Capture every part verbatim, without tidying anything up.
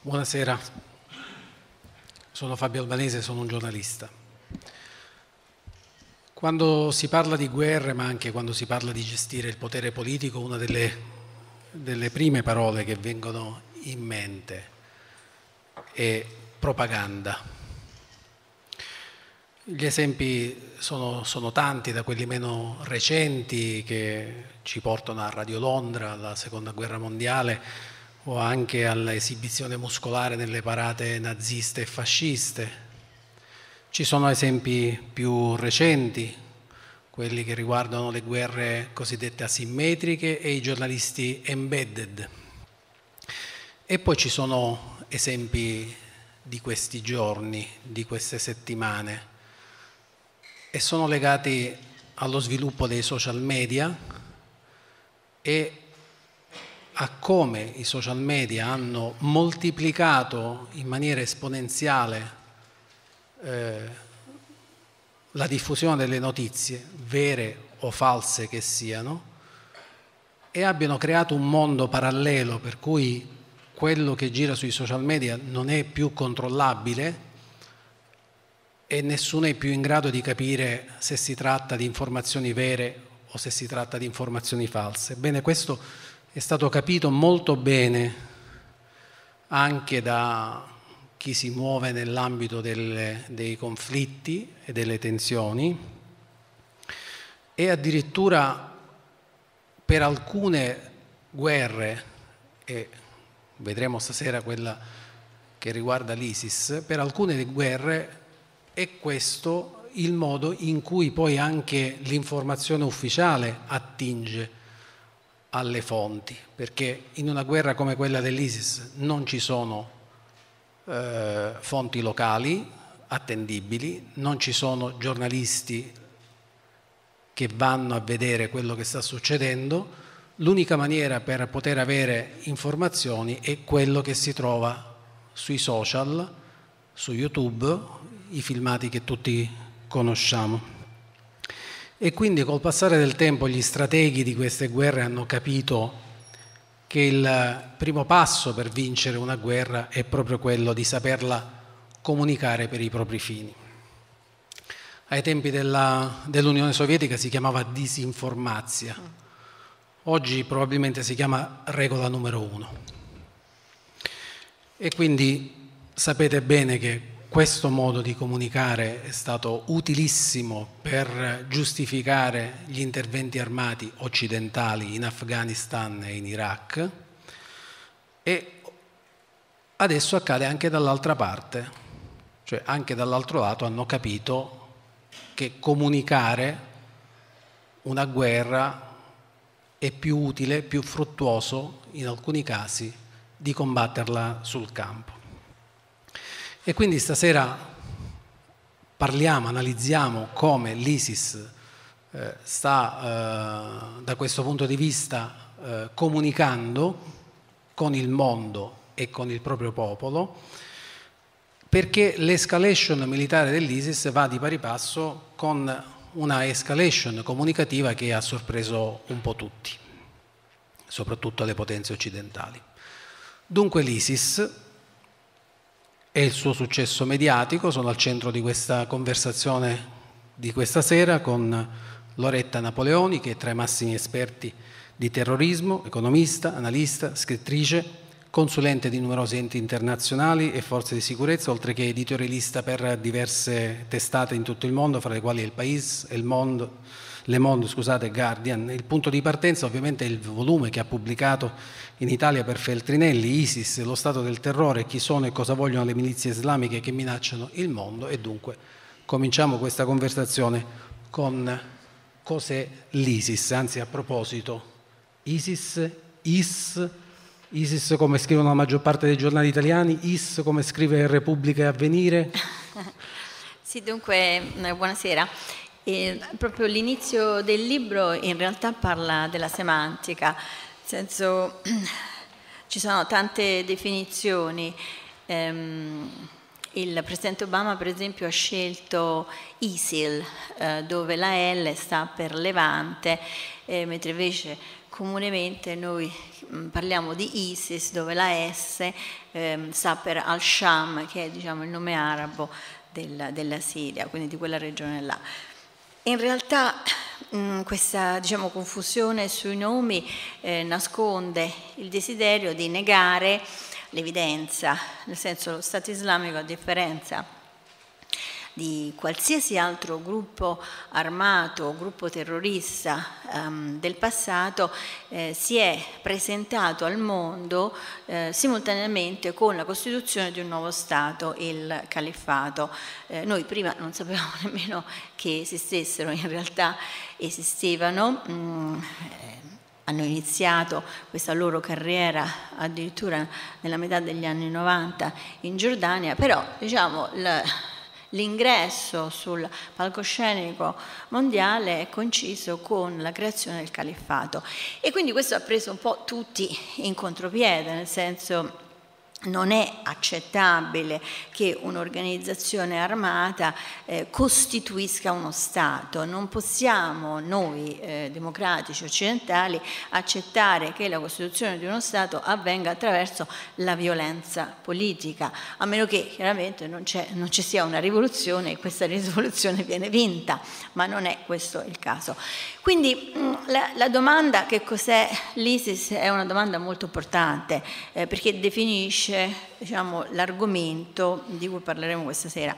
Buonasera, sono Fabio Albanese, sono un giornalista. Quando si parla di guerre, ma anche quando si parla di gestire il potere politico, una delle, delle prime parole che vengono in mente è propaganda. Gli esempi sono, sono tanti, da quelli meno recenti che ci portano a Radio Londra, alla Seconda Guerra Mondiale, o anche all'esibizione muscolare nelle parate naziste e fasciste. Ci sono esempi più recenti, quelli che riguardano le guerre cosiddette asimmetriche e i giornalisti embedded. E poi ci sono esempi di questi giorni, di queste settimane, e sono legati allo sviluppo dei social media e a come i social media hanno moltiplicato in maniera esponenziale eh, la diffusione delle notizie, vere o false che siano, e abbiano creato un mondo parallelo per cui quello che gira sui social media non è più controllabile e nessuno è più in grado di capire se si tratta di informazioni vere o se si tratta di informazioni false. Bene, questo è stato capito molto bene anche da chi si muove nell'ambito delle, dei conflitti e delle tensioni, e addirittura per alcune guerre, e vedremo stasera quella che riguarda l'ISIS, per alcune guerre è questo il modo in cui poi anche l'informazione ufficiale attinge alle fonti, perché in una guerra come quella dell'ISIS non ci sono eh, fonti locali attendibili, non ci sono giornalisti che vanno a vedere quello che sta succedendo. L'unica maniera per poter avere informazioni è quello che si trova sui social, su YouTube, i filmati che tutti conosciamo. E quindi col passare del tempo gli strateghi di queste guerre hanno capito che il primo passo per vincere una guerra è proprio quello di saperla comunicare per i propri fini. Ai tempi della, dell'Unione Sovietica si chiamava disinformazia, oggi probabilmente si chiama regola numero uno. E quindi sapete bene che questo modo di comunicare è stato utilissimo per giustificare gli interventi armati occidentali in Afghanistan e in Iraq, e adesso accade anche dall'altra parte, cioè anche dall'altro lato hanno capito che comunicare una guerra è più utile, più fruttuoso in alcuni casi di combatterla sul campo. E quindi stasera parliamo, analizziamo come l'ISIS eh, sta eh, da questo punto di vista eh, comunicando con il mondo e con il proprio popolo, perché l'escalation militare dell'ISIS va di pari passo con una escalation comunicativa che ha sorpreso un po' tutti, soprattutto le potenze occidentali. Dunque l'ISIS e il suo successo mediatico sono al centro di questa conversazione di questa sera con Loretta Napoleoni, che è tra i massimi esperti di terrorismo, economista, analista, scrittrice, consulente di numerosi enti internazionali e forze di sicurezza, oltre che editorialista per diverse testate in tutto il mondo, fra le quali Il País, El Monde, Le Monde, scusate, Guardian. Il punto di partenza ovviamente è il volume che ha pubblicato in Italia per Feltrinelli, ISIS, lo Stato del terrore, chi sono e cosa vogliono le milizie islamiche che minacciano il mondo. E dunque cominciamo questa conversazione con cos'è l'ISIS. Anzi, a proposito, ISIS, IS, ISIS come scrivono la maggior parte dei giornali italiani, IS come scrive Repubblica e Avvenire. Sì, dunque, buonasera. E proprio l'inizio del libro in realtà parla della semantica, nel senso ci sono tante definizioni. Ehm, il Presidente Obama per esempio ha scelto ISIL, eh, dove la L sta per Levante, eh, mentre invece comunemente noi parliamo di ISIS, dove la S eh, sta per Al-Sham, che è, diciamo, il nome arabo della, della Siria, quindi di quella regione là. In realtà mh, questa, diciamo, confusione sui nomi eh, nasconde il desiderio di negare l'evidenza, nel senso, lo Stato islamico, a differenza di qualsiasi altro gruppo armato o gruppo terrorista um, del passato, eh, si è presentato al mondo eh, simultaneamente con la costituzione di un nuovo Stato, il Califfato. Eh, noi prima non sapevamo nemmeno che esistessero, in realtà esistevano. Mm, eh, hanno iniziato questa loro carriera addirittura nella metà degli anni novanta in Giordania, però, diciamo, la, l'ingresso sul palcoscenico mondiale è coinciso con la creazione del califfato, e quindi questo ha preso un po' tutti in contropiede, nel senso, non è accettabile che un'organizzazione armata eh, costituisca uno Stato. Non possiamo noi eh, democratici occidentali accettare che la costituzione di uno Stato avvenga attraverso la violenza politica, a meno che chiaramente non, c'è, non ci sia una rivoluzione e questa rivoluzione viene vinta, ma non è questo il caso. Quindi la, la domanda che cos'è l'ISIS è una domanda molto importante, eh, perché definisce, diciamo, l'argomento di cui parleremo questa sera.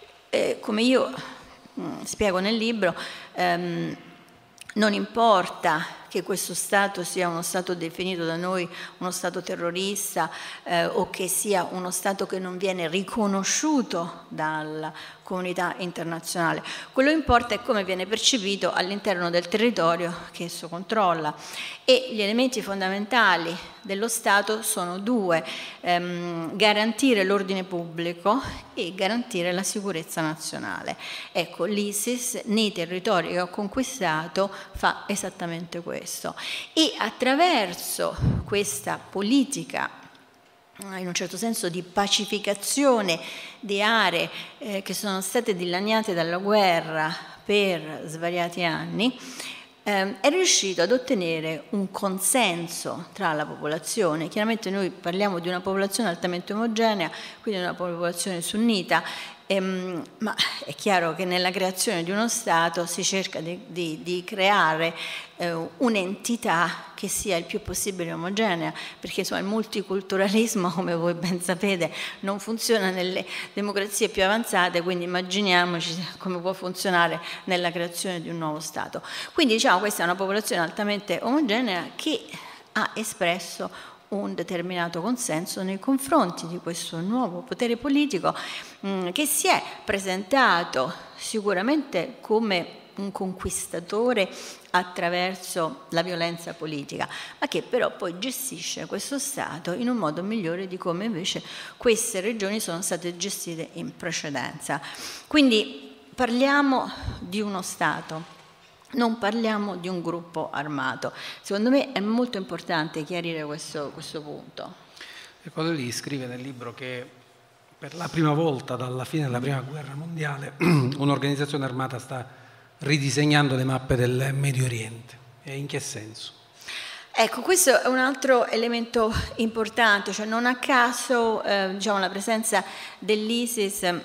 Eh, come io mh, spiego nel libro, ehm, non importa che questo Stato sia uno Stato definito da noi uno Stato terrorista eh, o che sia uno Stato che non viene riconosciuto dalla comunità internazionale. Quello che importa è come viene percepito all'interno del territorio che esso controlla, e gli elementi fondamentali dello Stato sono due: ehm, garantire l'ordine pubblico e garantire la sicurezza nazionale. Ecco, l'ISIS nei territori che ha conquistato fa esattamente questo, e attraverso questa politica in un certo senso di pacificazione di aree eh, che sono state dilaniate dalla guerra per svariati anni, eh, è riuscito ad ottenere un consenso tra la popolazione. Chiaramente noi parliamo di una popolazione altamente omogenea, quindi una popolazione sunnita, ehm, ma è chiaro che nella creazione di uno Stato si cerca di, di, di creare eh, un'entità che sia il più possibile omogenea, perché insomma, il multiculturalismo, come voi ben sapete, non funziona nelle democrazie più avanzate, quindi immaginiamoci come può funzionare nella creazione di un nuovo Stato. Quindi, diciamo, questa è una popolazione altamente omogenea che ha espresso un determinato consenso nei confronti di questo nuovo potere politico mh, che si è presentato sicuramente come un conquistatore attraverso la violenza politica, ma che però poi gestisce questo Stato in un modo migliore di come invece queste regioni sono state gestite in precedenza. Quindi parliamo di uno Stato, non parliamo di un gruppo armato. Secondo me è molto importante chiarire questo, questo punto. Ecco, lui scrive nel libro che per la prima volta dalla fine della Prima Guerra Mondiale un'organizzazione armata sta ridisegnando le mappe del Medio Oriente. E in che senso? Ecco, questo è un altro elemento importante, cioè non a caso eh, diciamo, la presenza dell'ISIS mh,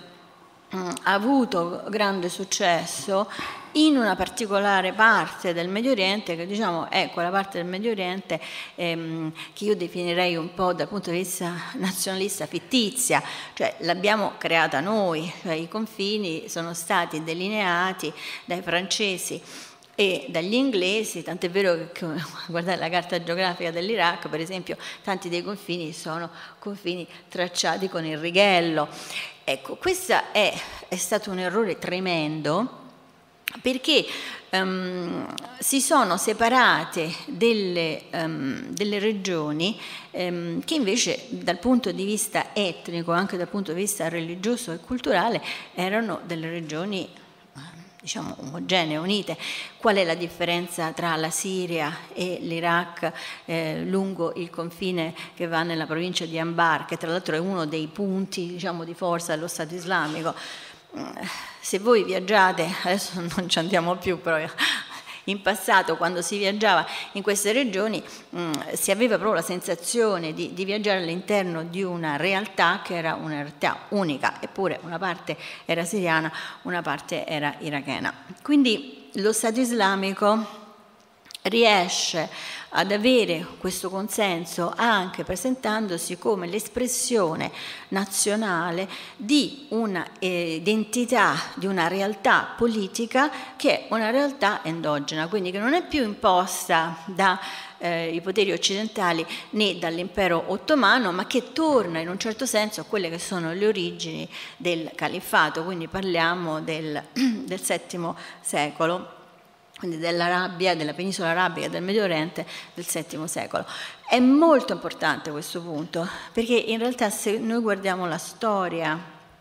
ha avuto grande successo in una particolare parte del Medio Oriente, che diciamo è quella parte del Medio Oriente ehm, che io definirei un po' dal punto di vista nazionalista fittizia, cioè l'abbiamo creata noi, cioè i confini sono stati delineati dai francesi e dagli inglesi, tant'è vero che, guardate la carta geografica dell'Iraq, per esempio, tanti dei confini sono confini tracciati con il righello. Ecco, questo è, è stato un errore tremendo, perché um, si sono separate delle, um, delle regioni um, che invece dal punto di vista etnico, anche dal punto di vista religioso e culturale, erano delle regioni, diciamo, omogenee, unite. Qual è la differenza tra la Siria e l'Iraq eh, lungo il confine che va nella provincia di Anbar, che tra l'altro è uno dei punti, diciamo, di forza dello Stato islamico? Se voi viaggiate, adesso non ci andiamo più, però In passato, quando si viaggiava in queste regioni, mh, si aveva proprio la sensazione di, di viaggiare all'interno di una realtà che era una realtà unica, eppure una parte era siriana, una parte era irachena. Quindi lo Stato islamico riesce ad avere questo consenso anche presentandosi come l'espressione nazionale di una eh, identità, di una realtà politica che è una realtà endogena, quindi che non è più imposta dai eh, poteri occidentali né dall'impero ottomano, ma che torna in un certo senso a quelle che sono le origini del califfato, quindi parliamo del, del settimo secolo. Quindi dell'Arabia, della penisola arabica, del Medio Oriente del settimo secolo. È molto importante questo punto, perché in realtà se noi guardiamo la storia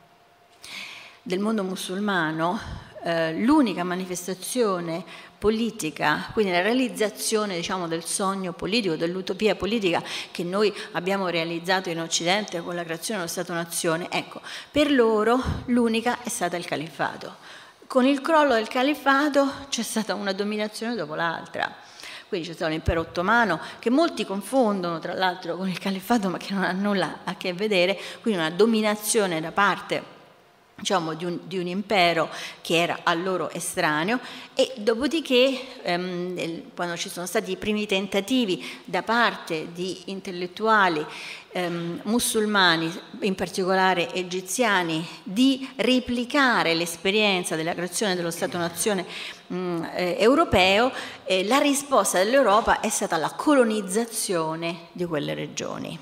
del mondo musulmano, eh, l'unica manifestazione politica, quindi la realizzazione, diciamo, del sogno politico, dell'utopia politica che noi abbiamo realizzato in Occidente con la creazione dello Stato-nazione, ecco, per loro l'unica è stata il califfato. Con il crollo del califfato c'è stata una dominazione dopo l'altra. Quindi c'è stato l'impero ottomano, che molti confondono tra l'altro con il califfato, ma che non ha nulla a che vedere, quindi una dominazione da parte, diciamo, di un, di un impero che era a loro estraneo, e dopodiché ehm, quando ci sono stati i primi tentativi da parte di intellettuali ehm, musulmani, in particolare egiziani, di replicare l'esperienza della creazione dello Stato-nazione mh, eh, europeo, eh, la risposta dell'Europa è stata la colonizzazione di quelle regioni.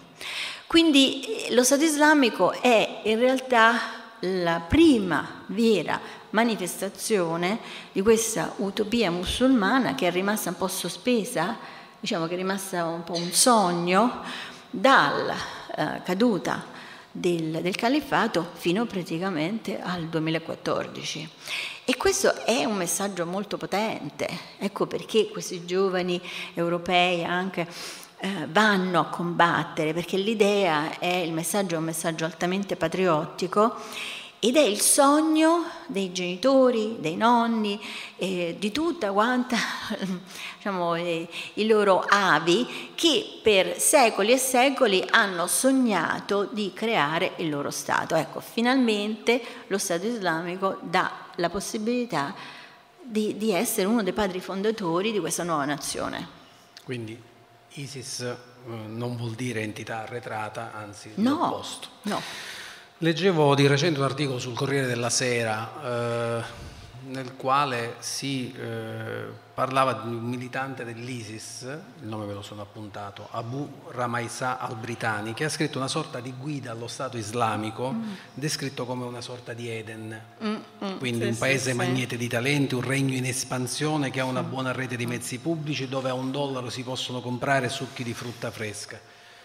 Quindi eh, lo Stato islamico è in realtà la prima vera manifestazione di questa utopia musulmana che è rimasta un po' sospesa, diciamo che è rimasta un po' un sogno dalla eh, caduta del, del califfato fino praticamente al duemilaquattordici. E questo è un messaggio molto potente, ecco perché questi giovani europei anche eh, vanno a combattere, perché l'idea è, il messaggio è un messaggio altamente patriottico ed è il sogno dei genitori, dei nonni, eh, di tutta quanta, diciamo, eh, i loro avi che per secoli e secoli hanno sognato di creare il loro Stato. Ecco, finalmente lo Stato islamico dà la possibilità di, di essere uno dei padri fondatori di questa nuova nazione. Quindi ISIS eh, non vuol dire entità arretrata, anzi no, l'opposto. No. Leggevo di recente un articolo sul Corriere della Sera eh, nel quale si eh, parlava di un militante dell'ISIS, il nome me lo sono appuntato, Abu Ramaisa al-Britani, che ha scritto una sorta di guida allo Stato islamico, mm. descritto come una sorta di Eden, mm, mm, quindi sì, un paese sì, magnete sì. di talenti, un regno in espansione che ha una buona rete di mezzi pubblici dove a un dollaro si possono comprare succhi di frutta fresca.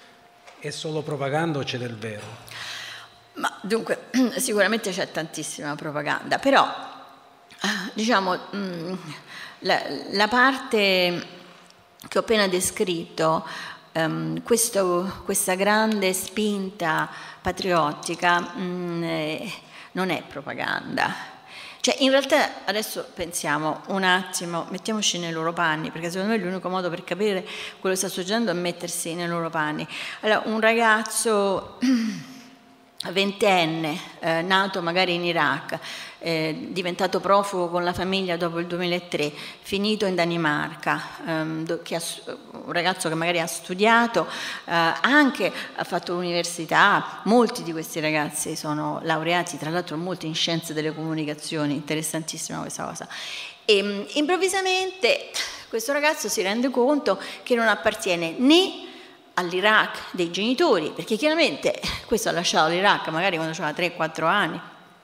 È solo propaganda o c'è del vero? Ma dunque, sicuramente c'è tantissima propaganda, però diciamo la, la parte che ho appena descritto, um, questo, questa grande spinta patriottica um, eh, non è propaganda. Cioè, in realtà adesso pensiamo un attimo, mettiamoci nei loro panni, perché secondo me l'unico modo per capire quello che sta succedendo è mettersi nei loro panni. Allora, un ragazzo ventenne, eh, nato magari in Iraq, eh, diventato profugo con la famiglia dopo il duemilatré, finito in Danimarca, ehm, che ha, un ragazzo che magari ha studiato, eh, anche ha fatto l'università, molti di questi ragazzi sono laureati, tra l'altro molti in scienze delle comunicazioni, interessantissima questa cosa. E improvvisamente questo ragazzo si rende conto che non appartiene né all'Iraq dei genitori, perché chiaramente questo ha lasciato l'Iraq magari quando aveva tre quattro anni,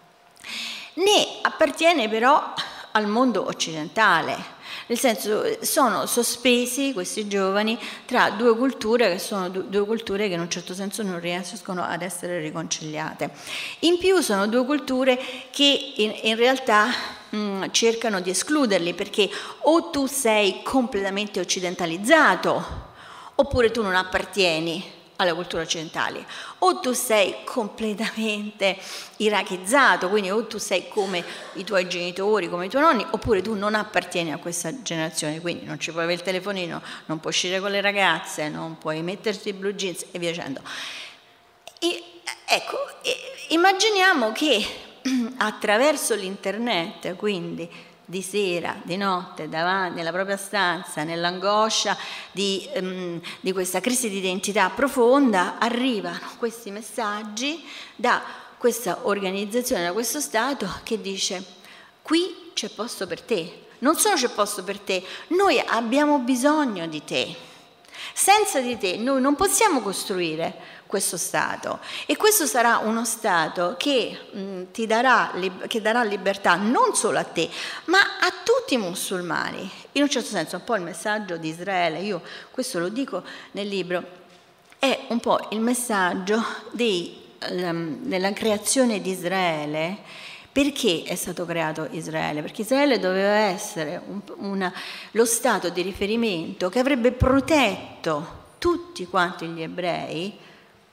né appartiene però al mondo occidentale, nel senso sono sospesi questi giovani tra due culture che sono due culture che in un certo senso non riescono ad essere riconciliate. In più sono due culture che in, in realtà mh, cercano di escluderli, perché o tu sei completamente occidentalizzato oppure tu non appartieni alla cultura occidentale. O tu sei completamente irachizzato, quindi o tu sei come i tuoi genitori, come i tuoi nonni, oppure tu non appartieni a questa generazione, quindi non ci puoi avere il telefonino, non puoi uscire con le ragazze, non puoi metterti i blue jeans e via dicendo. E, ecco, immaginiamo che attraverso l'internet, quindi di sera, di notte, davanti, nella propria stanza, nell'angoscia di, um, di questa crisi di identità profonda, arrivano questi messaggi da questa organizzazione, da questo Stato che dice: qui c'è posto per te, non solo c'è posto per te, noi abbiamo bisogno di te, senza di te noi non possiamo costruire questo Stato, e questo sarà uno Stato che, mh, ti darà, che darà libertà non solo a te, ma a tutti i musulmani. In un certo senso, un po' il messaggio di Israele, io questo lo dico nel libro, è un po' il messaggio dei, um, della creazione di Israele. Perché è stato creato Israele? Perché Israele doveva essere un, una, lo Stato di riferimento che avrebbe protetto tutti quanti gli ebrei,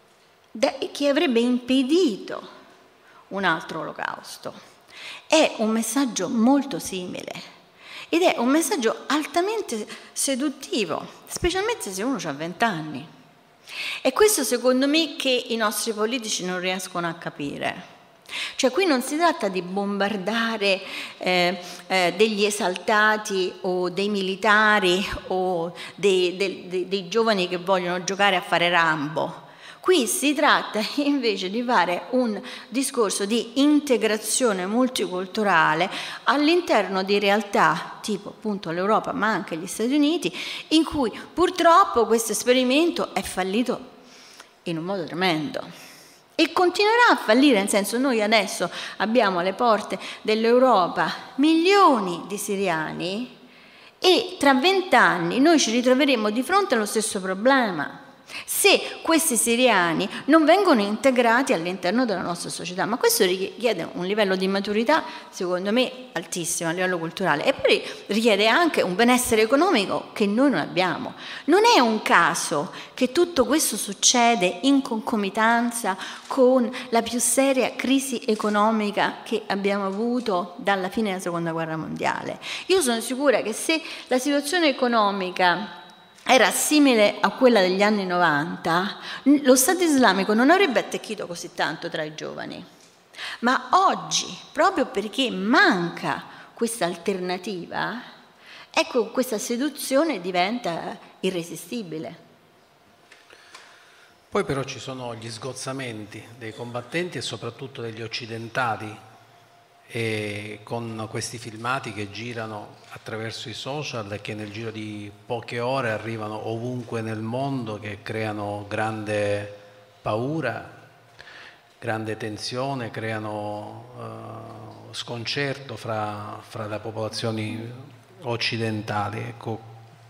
che avrebbe impedito un altro olocausto. È un messaggio molto simile ed è un messaggio altamente seduttivo, specialmente se uno ha vent'anni. E questo secondo me che i nostri politici non riescono a capire. Cioè qui non si tratta di bombardare eh, eh, degli esaltati o dei militari o dei, dei, dei, dei giovani che vogliono giocare a fare Rambo. Qui si tratta invece di fare un discorso di integrazione multiculturale all'interno di realtà tipo appunto l'Europa ma anche gli Stati Uniti, in cui purtroppo questo esperimento è fallito in un modo tremendo e continuerà a fallire, nel senso noi adesso abbiamo alle porte dell'Europa milioni di siriani e tra vent'anni noi ci ritroveremo di fronte allo stesso problema se questi siriani non vengono integrati all'interno della nostra società. Ma questo richiede un livello di maturità, secondo me, altissimo a livello culturale, e poi richiede anche un benessere economico che noi non abbiamo. Non è un caso che tutto questo succede in concomitanza con la più seria crisi economica che abbiamo avuto dalla fine della Seconda Guerra Mondiale. Io sono sicura che se la situazione economica era simile a quella degli anni novanta, lo Stato islamico non avrebbe attecchito così tanto tra i giovani. Ma oggi, proprio perché manca questa alternativa, ecco, questa seduzione diventa irresistibile. Poi però ci sono gli sgozzamenti dei combattenti e soprattutto degli occidentali, e con questi filmati che girano attraverso i social e che nel giro di poche ore arrivano ovunque nel mondo, che creano grande paura, grande tensione, creano uh, sconcerto fra, fra le popolazioni occidentali. Ecco,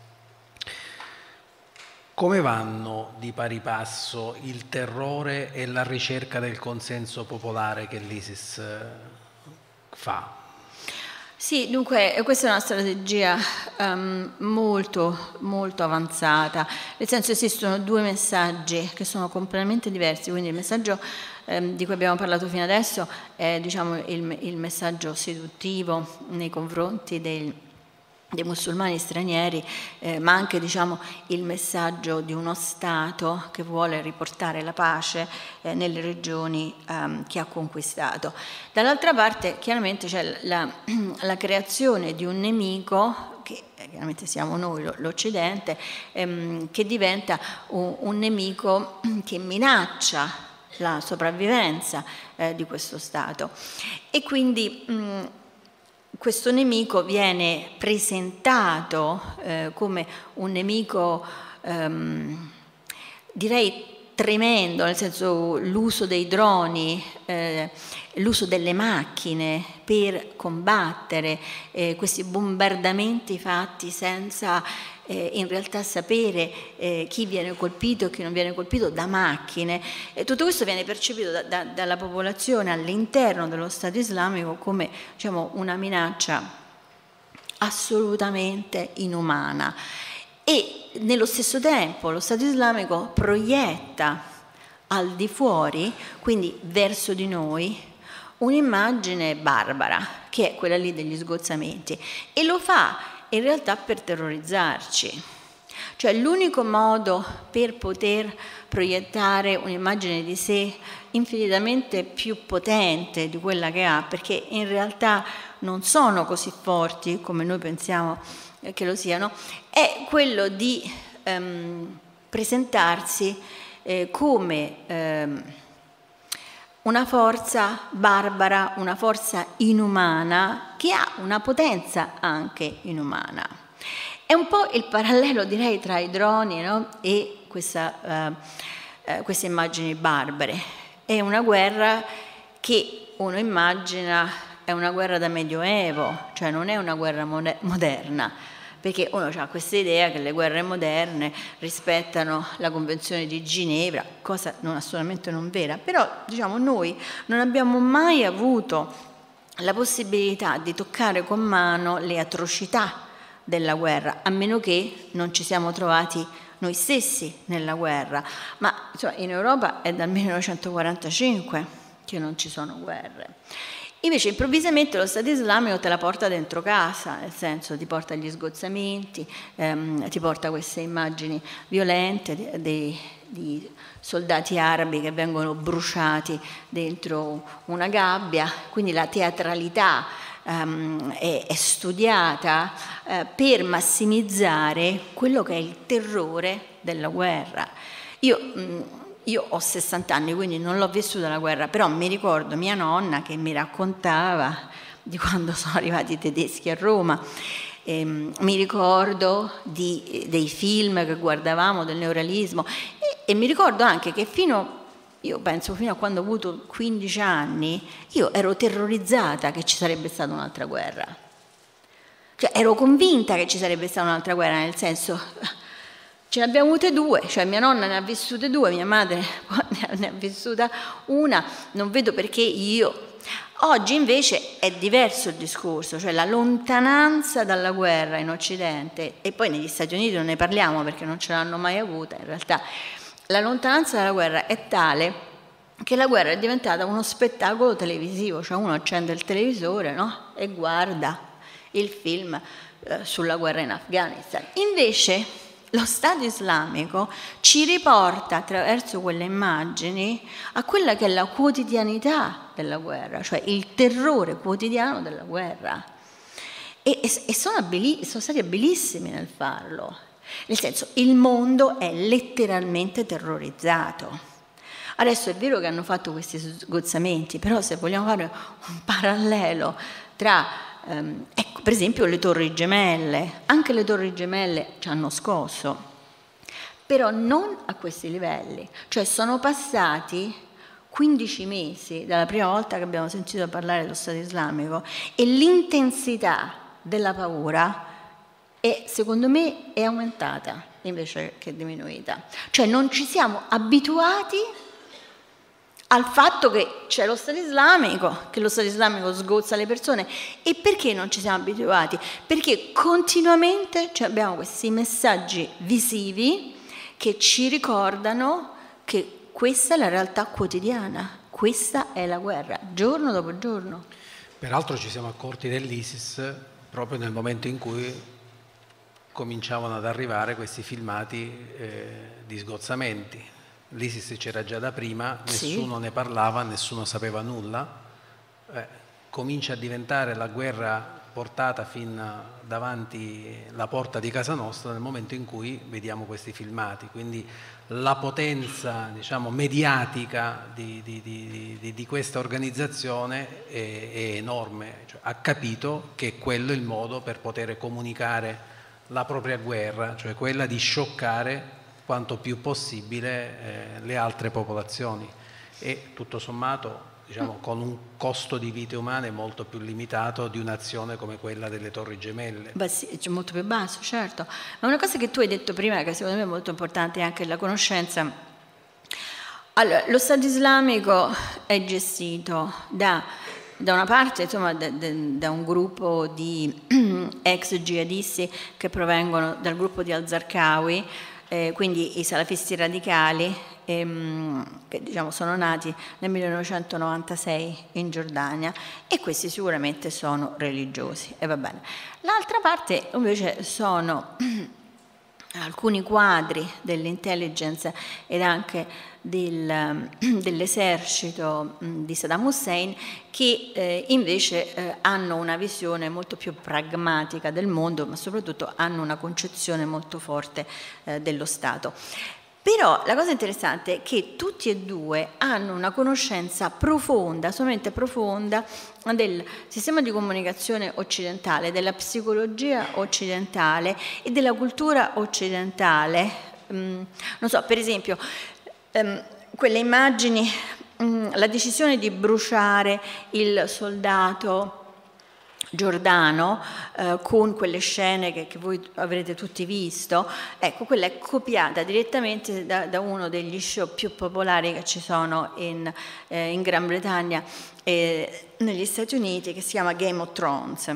come vanno di pari passo il terrore e la ricerca del consenso popolare che l'ISIS fa? Sì, dunque questa è una strategia um, molto, molto avanzata, nel senso esistono due messaggi che sono completamente diversi, quindi il messaggio um, di cui abbiamo parlato fino adesso è, diciamo, il, il messaggio seduttivo nei confronti del dei musulmani stranieri, eh, ma anche, diciamo, il messaggio di uno Stato che vuole riportare la pace eh, nelle regioni ehm, che ha conquistato. Dall'altra parte chiaramente c'è la, la creazione di un nemico, che chiaramente siamo noi, l'Occidente, ehm, che diventa un, un nemico che minaccia la sopravvivenza eh, di questo Stato. E quindi mh, questo nemico viene presentato eh, come un nemico, ehm, direi tremendo, nel senso l'uso dei droni, eh, l'uso delle macchine per combattere eh, questi bombardamenti fatti senza eh, in realtà sapere eh, chi viene colpito e chi non viene colpito da macchine. E tutto questo viene percepito da, da, dalla popolazione all'interno dello Stato islamico come, diciamo, una minaccia assolutamente inumana. e nello stesso tempo lo Stato islamico proietta al di fuori, quindi verso di noi, un'immagine barbara, che è quella lì degli sgozzamenti, e lo fa in realtà per terrorizzarci. Cioè l'unico modo per poter proiettare un'immagine di sé infinitamente più potente di quella che ha, perché in realtà non sono così forti come noi pensiamo che lo siano, è quello di ehm, presentarsi eh, come ehm, una forza barbara, una forza inumana, che ha una potenza anche inumana. È un po' il parallelo, direi, tra i droni, no? e questa, uh, uh, queste immagini barbare. È una guerra che uno immagina è una guerra da medioevo, cioè non è una guerra moderna, perché uno ha questa idea che le guerre moderne rispettano la Convenzione di Ginevra, cosa non assolutamente non vera, però diciamo noi non abbiamo mai avuto la possibilità di toccare con mano le atrocità della guerra, a meno che non ci siamo trovati noi stessi nella guerra, ma insomma, in Europa è dal millenovecentoquarantacinque che non ci sono guerre. Invece improvvisamente lo Stato islamico te la porta dentro casa, nel senso ti porta gli sgozzamenti, ehm, ti porta queste immagini violente di, di, di soldati arabi che vengono bruciati dentro una gabbia, quindi la teatralità Um, è, è studiata uh, per massimizzare quello che è il terrore della guerra. Io, mh, io ho sessanta anni, quindi non l'ho vissuta la guerra, però mi ricordo mia nonna che mi raccontava di quando sono arrivati i tedeschi a Roma. E, mh, mi ricordo di, dei film che guardavamo del neorealismo e, e mi ricordo anche che fino Io penso fino a quando ho avuto quindici anni, io ero terrorizzata che ci sarebbe stata un'altra guerra. Cioè ero convinta che ci sarebbe stata un'altra guerra, nel senso, ce ne abbiamo avute due, cioè mia nonna ne ha vissute due, mia madre ne ha vissuta una, non vedo perché io. Oggi invece è diverso il discorso, cioè la lontananza dalla guerra in Occidente, e poi negli Stati Uniti non ne parliamo perché non ce l'hanno mai avuta in realtà. La lontananza dalla guerra è tale che la guerra è diventata uno spettacolo televisivo, cioè uno accende il televisore, no? e guarda il film eh, sulla guerra in Afghanistan. Invece lo Stato islamico ci riporta attraverso quelle immagini a quella che è la quotidianità della guerra, cioè il terrore quotidiano della guerra. E, e, e sono, abili- sono stati abilissimi nel farlo. Nel senso, il mondo è letteralmente terrorizzato. Adesso è vero che hanno fatto questi sgozzamenti, però se vogliamo fare un parallelo tra, ehm, ecco, per esempio le Torri Gemelle, anche le Torri Gemelle ci hanno scosso, però non a questi livelli. Cioè sono passati quindici mesi dalla prima volta che abbiamo sentito parlare dello Stato islamico e l'intensità della paura e secondo me è aumentata invece che diminuita. Cioè non ci siamo abituati al fatto che c'è lo Stato islamico, che lo Stato islamico sgozza le persone. E perché non ci siamo abituati? Perché continuamente cioè, abbiamo questi messaggi visivi che ci ricordano che questa è la realtà quotidiana, questa è la guerra, giorno dopo giorno. Peraltro ci siamo accorti dell'ISIS proprio nel momento in cui cominciavano ad arrivare questi filmati eh, di sgozzamenti. L'ISIS c'era già da prima, nessuno sì. ne parlava, nessuno sapeva nulla. Eh, comincia a diventare la guerra portata fin davanti la porta di casa nostra nel momento in cui vediamo questi filmati. Quindi la potenza, diciamo, mediatica di, di, di, di, di questa organizzazione è, è enorme. Cioè, ha capito che quello è il modo per poter comunicare la propria guerra, cioè quella di scioccare quanto più possibile eh, le altre popolazioni e tutto sommato diciamo, con un costo di vite umane molto più limitato di un'azione come quella delle Torri Gemelle. Beh sì, c'è molto più basso, certo. Ma una cosa che tu hai detto prima, che secondo me è molto importante, è anche la conoscenza. Allora, lo Stato islamico è gestito da da una parte, insomma, da, da, da un gruppo di ex jihadisti che provengono dal gruppo di al-Zarqawi, eh, quindi i salafisti radicali, ehm, che diciamo sono nati nel millenovecentonovantasei in Giordania, e questi sicuramente sono religiosi, e va bene. L'altra parte invece sono alcuni quadri dell'intelligence ed anche del, dell'esercito di Saddam Hussein, che eh, invece eh, hanno una visione molto più pragmatica del mondo, ma soprattutto hanno una concezione molto forte eh, dello Stato. Però la cosa interessante è che tutti e due hanno una conoscenza profonda, assolutamente profonda, del sistema di comunicazione occidentale, della psicologia occidentale e della cultura occidentale. Mm, non so, per esempio, um, quelle immagini, um, la decisione di bruciare il soldato Giordano, eh, con quelle scene che, che voi avrete tutti visto, ecco, quella è copiata direttamente da, da uno degli show più popolari che ci sono in, eh, in Gran Bretagna e negli Stati Uniti, che si chiama Game of Thrones.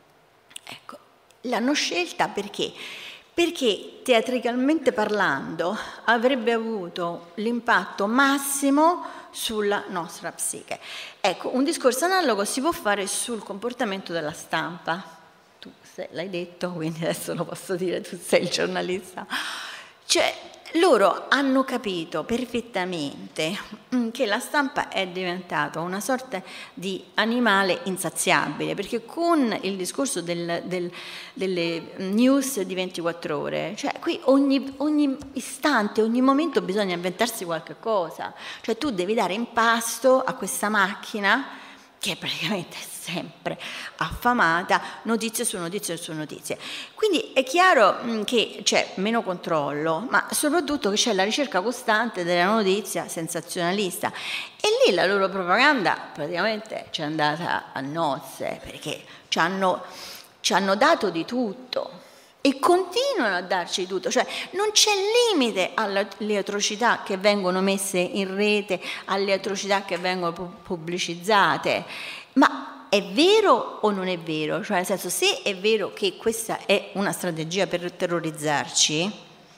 Ecco, l'hanno scelta perché? Perché teatricalmente parlando avrebbe avuto l'impatto massimo sulla nostra psiche. Ecco, un discorso analogo si può fare sul comportamento della stampa. Tu l'hai detto, quindi adesso lo posso dire, tu sei il giornalista. Cioè, loro hanno capito perfettamente che la stampa è diventata una sorta di animale insaziabile, perché con il discorso del, del, delle news di ventiquattro ore, cioè qui ogni, ogni istante, ogni momento bisogna inventarsi qualche cosa, cioè tu devi dare in pasto a questa macchina che praticamente è sempre affamata, notizie su notizie su notizie. Quindi è chiaro che c'è meno controllo, ma soprattutto che c'è la ricerca costante della notizia sensazionalista, e lì la loro propaganda praticamente ci è andata a nozze, perché ci hanno, ci hanno dato di tutto e continuano a darci tutto, cioè non c'è limite alle atrocità che vengono messe in rete, alle atrocità che vengono pubblicizzate. Ma è vero o non è vero? Cioè, nel senso, se è vero che questa è una strategia per terrorizzarci,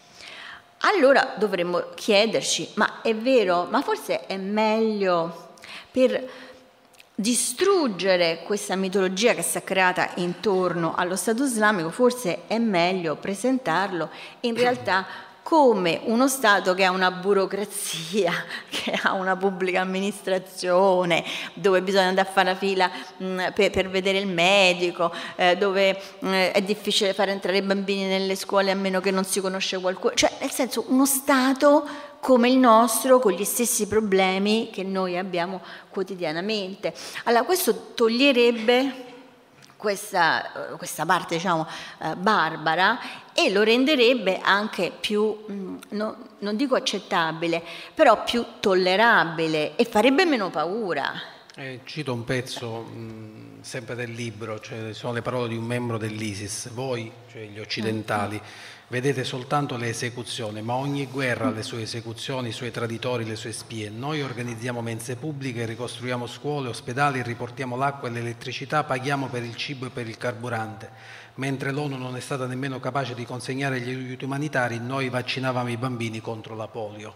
allora dovremmo chiederci, ma è vero? Ma forse è meglio, per distruggere questa mitologia che si è creata intorno allo Stato islamico, forse è meglio presentarlo in realtà come uno Stato che ha una burocrazia, che ha una pubblica amministrazione, dove bisogna andare a fare la fila mh, per, per vedere il medico, eh, dove mh, è difficile fare entrare i bambini nelle scuole a meno che non si conosce qualcuno, cioè nel senso uno Stato come il nostro, con gli stessi problemi che noi abbiamo quotidianamente. Allora questo toglierebbe questa, questa parte, diciamo, eh, barbara, e lo renderebbe anche più, mh, no, non dico accettabile, però più tollerabile, e farebbe meno paura. Eh, cito un pezzo mh, sempre del libro, cioè sono le parole di un membro dell'ISIS: voi, cioè gli occidentali, mm. vedete soltanto le esecuzioni, ma ogni guerra ha le sue esecuzioni, i suoi traditori, le sue spie. Noi organizziamo mense pubbliche, ricostruiamo scuole, ospedali, riportiamo l'acqua e l'elettricità, paghiamo per il cibo e per il carburante. Mentre l'ONU non è stata nemmeno capace di consegnare gli aiuti umanitari, noi vaccinavamo i bambini contro la polio.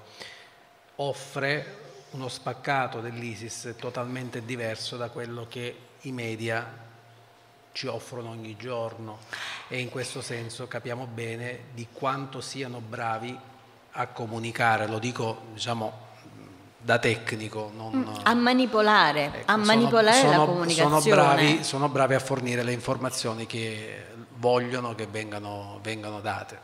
Offre uno spaccato dell'ISIS totalmente diverso da quello che i media ci offrono ogni giorno, e in questo senso capiamo bene di quanto siano bravi a comunicare, lo dico, diciamo, da tecnico, non, a manipolare, ecco, a manipolare sono, la sono, comunicazione. Sono bravi, sono bravi a fornire le informazioni che vogliono che vengano, vengano date.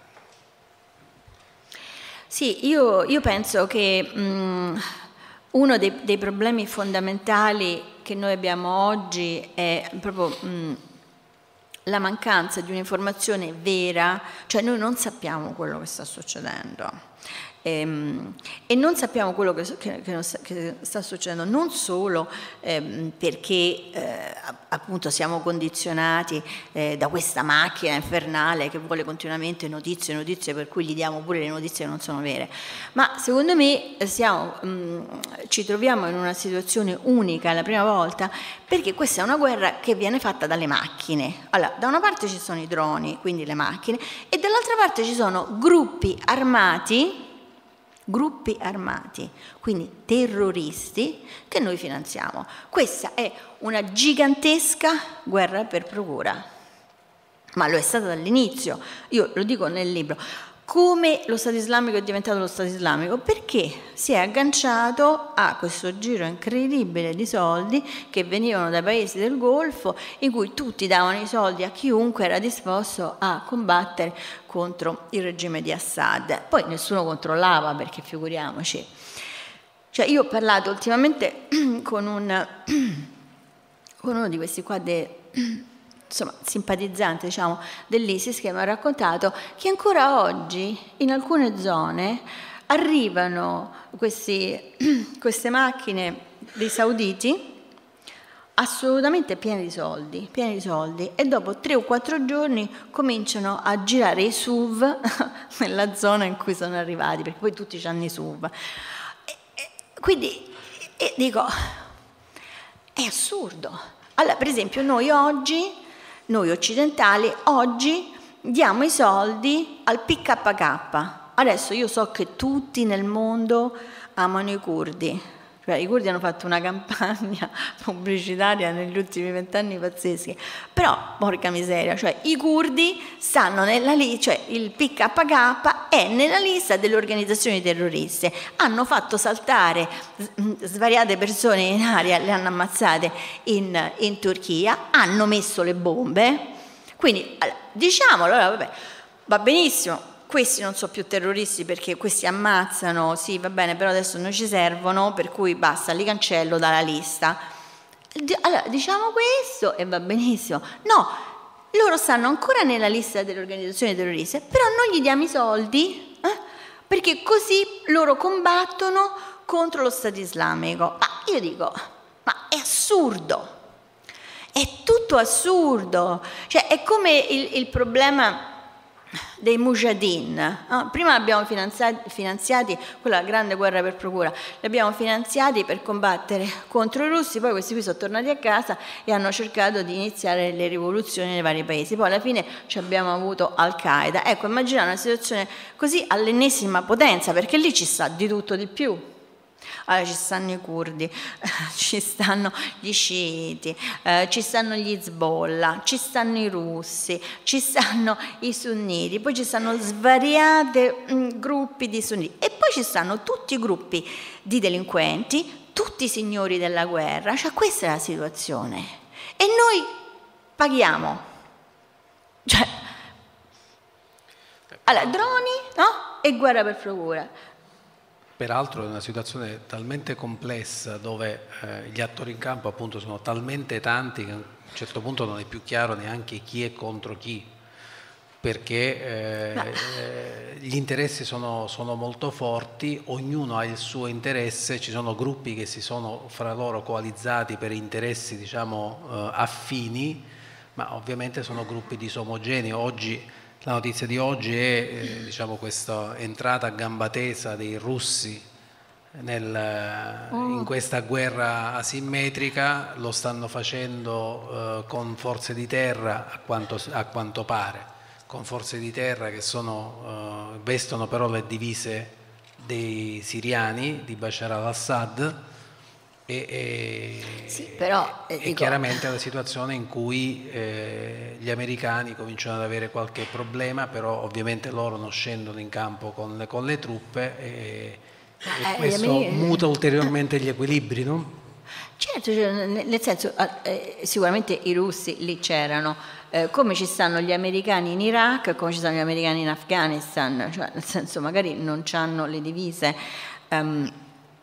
Sì, io, io penso che mh, uno dei, dei problemi fondamentali che noi abbiamo oggi è proprio mh, la mancanza di un'informazione vera, cioè noi non sappiamo quello che sta succedendo. Ehm, e non sappiamo quello che, che, che, che sta succedendo, non solo ehm, perché eh, appunto siamo condizionati eh, da questa macchina infernale che vuole continuamente notizie, notizie, per cui gli diamo pure le notizie che non sono vere, ma secondo me siamo, mh, ci troviamo in una situazione unica la prima volta, perché questa è una guerra che viene fatta dalle macchine. Allora, da una parte ci sono i droni, quindi le macchine, e dall'altra parte ci sono gruppi armati gruppi armati, quindi terroristi, che noi finanziamo. Questa è una gigantesca guerra per procura, ma lo è stata dall'inizio. Io lo dico nel libro. Come lo Stato islamico è diventato lo Stato islamico? Perché si è agganciato a questo giro incredibile di soldi che venivano dai paesi del Golfo, in cui tutti davano i soldi a chiunque era disposto a combattere contro il regime di Assad. Poi nessuno controllava, perché figuriamoci. Cioè, io ho parlato ultimamente con, un, con uno di questi qua de, insomma, simpatizzante, diciamo, dell'ISIS, che mi ha raccontato che ancora oggi in alcune zone arrivano questi, queste macchine dei sauditi assolutamente piene di soldi, piene di soldi, e dopo tre o quattro giorni cominciano a girare i S U V nella zona in cui sono arrivati, perché poi tutti hanno i S U V. E, e, quindi e dico, è assurdo. Allora, per esempio, noi oggi Noi occidentali oggi diamo i soldi al P K K. Adesso io so che tutti nel mondo amano i curdi, cioè i curdi hanno fatto una campagna pubblicitaria negli ultimi vent'anni pazzeschi, però porca miseria, cioè i curdi stanno nella lista, cioè il P K K è nella lista delle organizzazioni terroriste, hanno fatto saltare svariate persone in aria, le hanno ammazzate in, in Turchia, hanno messo le bombe, quindi diciamolo, allora, vabbè, va benissimo. Questi non sono più terroristi perché questi ammazzano, sì, va bene, però adesso non ci servono, per cui basta, li cancello dalla lista. Allora, diciamo questo e va benissimo. No, loro stanno ancora nella lista delle organizzazioni terroriste, però non gli diamo i soldi, eh? Perché così loro combattono contro lo Stato islamico. Ma io dico, ma è assurdo, è tutto assurdo. Cioè, è come il, il problema dei mujahideen. Ah, prima abbiamo finanziati, finanziati quella grande guerra per procura, li abbiamo finanziati per combattere contro i russi, poi questi qui sono tornati a casa e hanno cercato di iniziare le rivoluzioni nei vari paesi, poi alla fine ci abbiamo avuto Al-Qaeda. Ecco, immaginate una situazione così all'ennesima potenza, perché lì ci sta di tutto di più. Allora, ci stanno i curdi, ci stanno gli sciiti, eh, ci stanno gli Hezbollah, ci stanno i russi, ci stanno i sunniti, poi ci stanno svariati gruppi di sunniti e poi ci stanno tutti i gruppi di delinquenti, tutti i signori della guerra. Cioè, questa è la situazione e noi paghiamo. Cioè, allora, droni, no? E guerra per procura. Peraltro è una situazione talmente complessa dove eh, gli attori in campo appunto sono talmente tanti che a un certo punto non è più chiaro neanche chi è contro chi, perché eh, eh, gli interessi sono, sono molto forti, ognuno ha il suo interesse, ci sono gruppi che si sono fra loro coalizzati per interessi, diciamo, eh, affini, ma ovviamente sono gruppi disomogenei. Oggi la notizia di oggi è eh, diciamo, questa entrata a gamba tesa dei russi nel, oh. in questa guerra asimmetrica. Lo stanno facendo eh, con forze di terra, a quanto, a quanto pare, con forze di terra che sono, eh, vestono però le divise dei siriani, di Bashar al-Assad. E, e, sì, però, eh, e dico... chiaramente è una situazione in cui eh, gli americani cominciano ad avere qualche problema, però ovviamente loro non scendono in campo con le, con le truppe e, e questo eh, muta ulteriormente gli equilibri, no? Certo, cioè, nel senso, eh, sicuramente i russi lì c'erano, eh, come ci stanno gli americani in Iraq, come ci stanno gli americani in Afghanistan, cioè nel senso magari non hanno le divise um,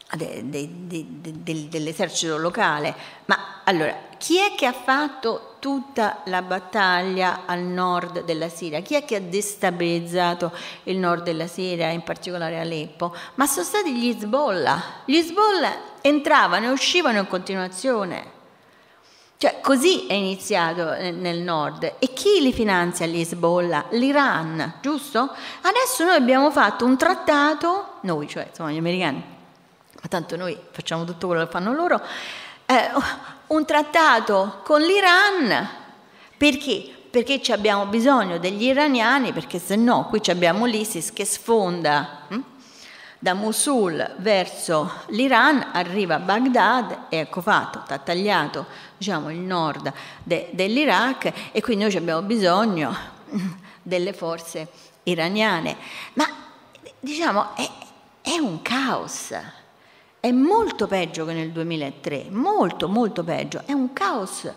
de, de, de, de, dell'esercito locale. Ma allora, chi è che ha fatto tutta la battaglia al nord della Siria? Chi è che ha destabilizzato il nord della Siria, in particolare Aleppo? Ma sono stati gli Hezbollah. Gli Hezbollah entravano e uscivano in continuazione. Cioè, così è iniziato nel nord. E chi li finanzia gli Hezbollah? L'Iran, giusto? Adesso noi abbiamo fatto un trattato, noi, cioè insomma gli americani, ma tanto noi facciamo tutto quello che fanno loro, eh, un trattato con l'Iran. Perché? Perché ci abbiamo bisogno degli iraniani, perché se no qui abbiamo l'ISIS che sfonda hm? da Mosul verso l'Iran, arriva a Baghdad e ecco fatto, ha tagliato, diciamo, il nord de, dell'Iraq, e quindi noi abbiamo bisogno delle forze iraniane. Ma diciamo è, è un caos, è molto peggio che nel duemilatré, molto molto peggio, è un caos.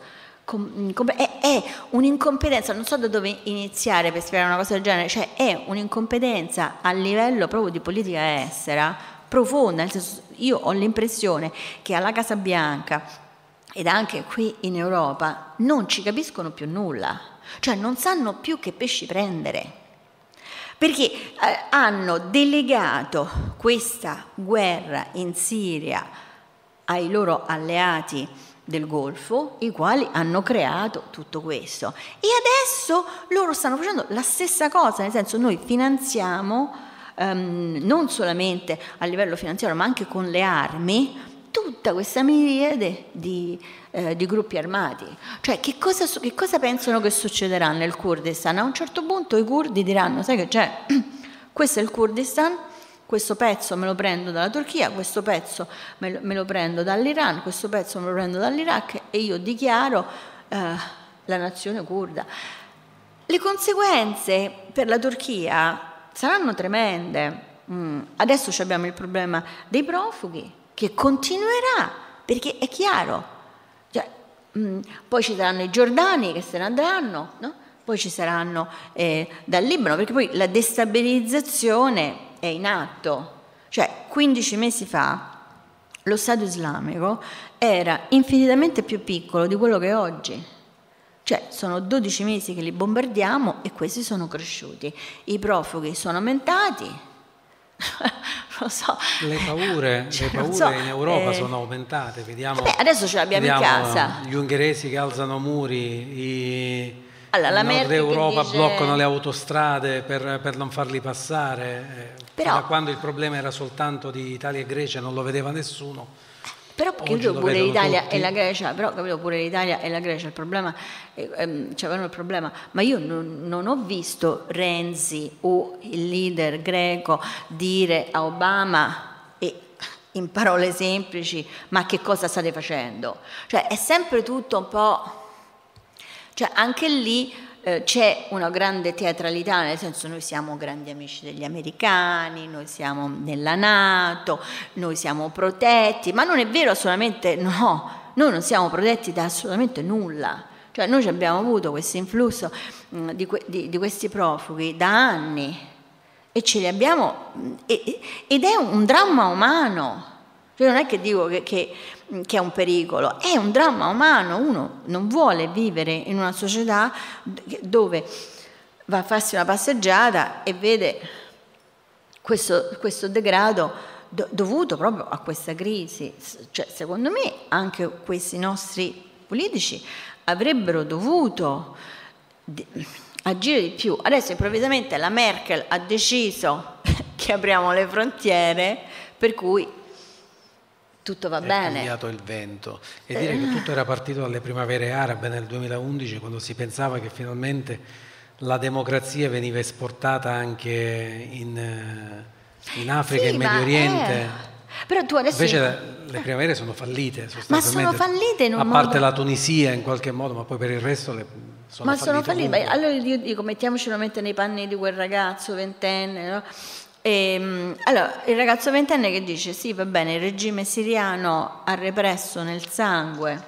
È, è un'incompetenza, non so da dove iniziare per spiegare una cosa del genere, cioè è un'incompetenza a livello proprio di politica estera profonda, nel senso, io ho l'impressione che alla Casa Bianca ed anche qui in Europa non ci capiscono più nulla, cioè non sanno più che pesci prendere, perché eh, hanno delegato questa guerra in Siria ai loro alleati del Golfo, i quali hanno creato tutto questo, e adesso loro stanno facendo la stessa cosa, nel senso noi finanziamo um, non solamente a livello finanziario ma anche con le armi tutta questa miriade di, eh, di gruppi armati. Cioè che cosa, che cosa pensano che succederà nel Kurdistan? A un certo punto i curdi diranno, sai che c'è, questo è il Kurdistan, questo pezzo me lo prendo dalla Turchia, questo pezzo me lo, me lo prendo dall'Iran, questo pezzo me lo prendo dall'Iraq e io dichiaro eh, la nazione curda. Le conseguenze per la Turchia saranno tremende. Mm. Adesso abbiamo il problema dei profughi che continuerà, perché è chiaro, cioè, mm, poi ci saranno i giordani che se ne andranno, no? Poi ci saranno eh, dal Libano, perché poi la destabilizzazione è in atto. Cioè quindici mesi fa lo Stato islamico era infinitamente più piccolo di quello che è oggi. Cioè sono dodici mesi che li bombardiamo e questi sono cresciuti. I profughi sono aumentati. Lo so. Le paure, cioè, le paure so, in Europa eh, sono aumentate. Vediamo, beh, adesso ce l'abbiamo in casa. Gli ungheresi che alzano muri, i allora, in Nord Europa dice... bloccano le autostrade per, per non farli passare. Però, da quando il problema era soltanto di Italia e Grecia non lo vedeva nessuno. Però capito pure l'Italia e la Grecia, però capito pure l'Italia e la Grecia, il problema, ehm, c'avevano il problema, ma io non, non ho visto Renzi o il leader greco dire a Obama, e in parole semplici, ma che cosa state facendo? Cioè è sempre tutto un po', cioè anche lì eh, c'è una grande teatralità, nel senso noi siamo grandi amici degli americani, noi siamo nella NATO, noi siamo protetti, ma non è vero assolutamente, no, noi non siamo protetti da assolutamente nulla. Cioè noi abbiamo avuto questo influsso mh, di, que di, di questi profughi da anni e ce li abbiamo, mh, e, ed è un dramma umano. Cioè non è che dico che, che, che è un pericolo, è un dramma umano. Uno non vuole vivere in una società dove va a farsi una passeggiata e vede questo, questo degrado do, dovuto proprio a questa crisi. Cioè, secondo me anche questi nostri politici avrebbero dovuto di, agire di più. Adesso improvvisamente la Merkel ha deciso che apriamo le frontiere, per cui tutto va è bene. È cambiato il vento. E dire che tutto era partito dalle primavere arabe nel duemilaundici, quando si pensava che finalmente la democrazia veniva esportata anche in, in Africa e sì, in Medio Oriente. È... Però tu adesso... Invece le, le primavere sono fallite sostanzialmente. Ma sono fallite in un A parte modo... la Tunisia in qualche modo, ma poi per il resto le sono ma fallite. Ma sono fallite. Allora io dico, mettiamoci mente nei panni di quel ragazzo ventenne, no? E, allora, il ragazzo ventenne che dice sì, va bene, il regime siriano ha represso nel sangue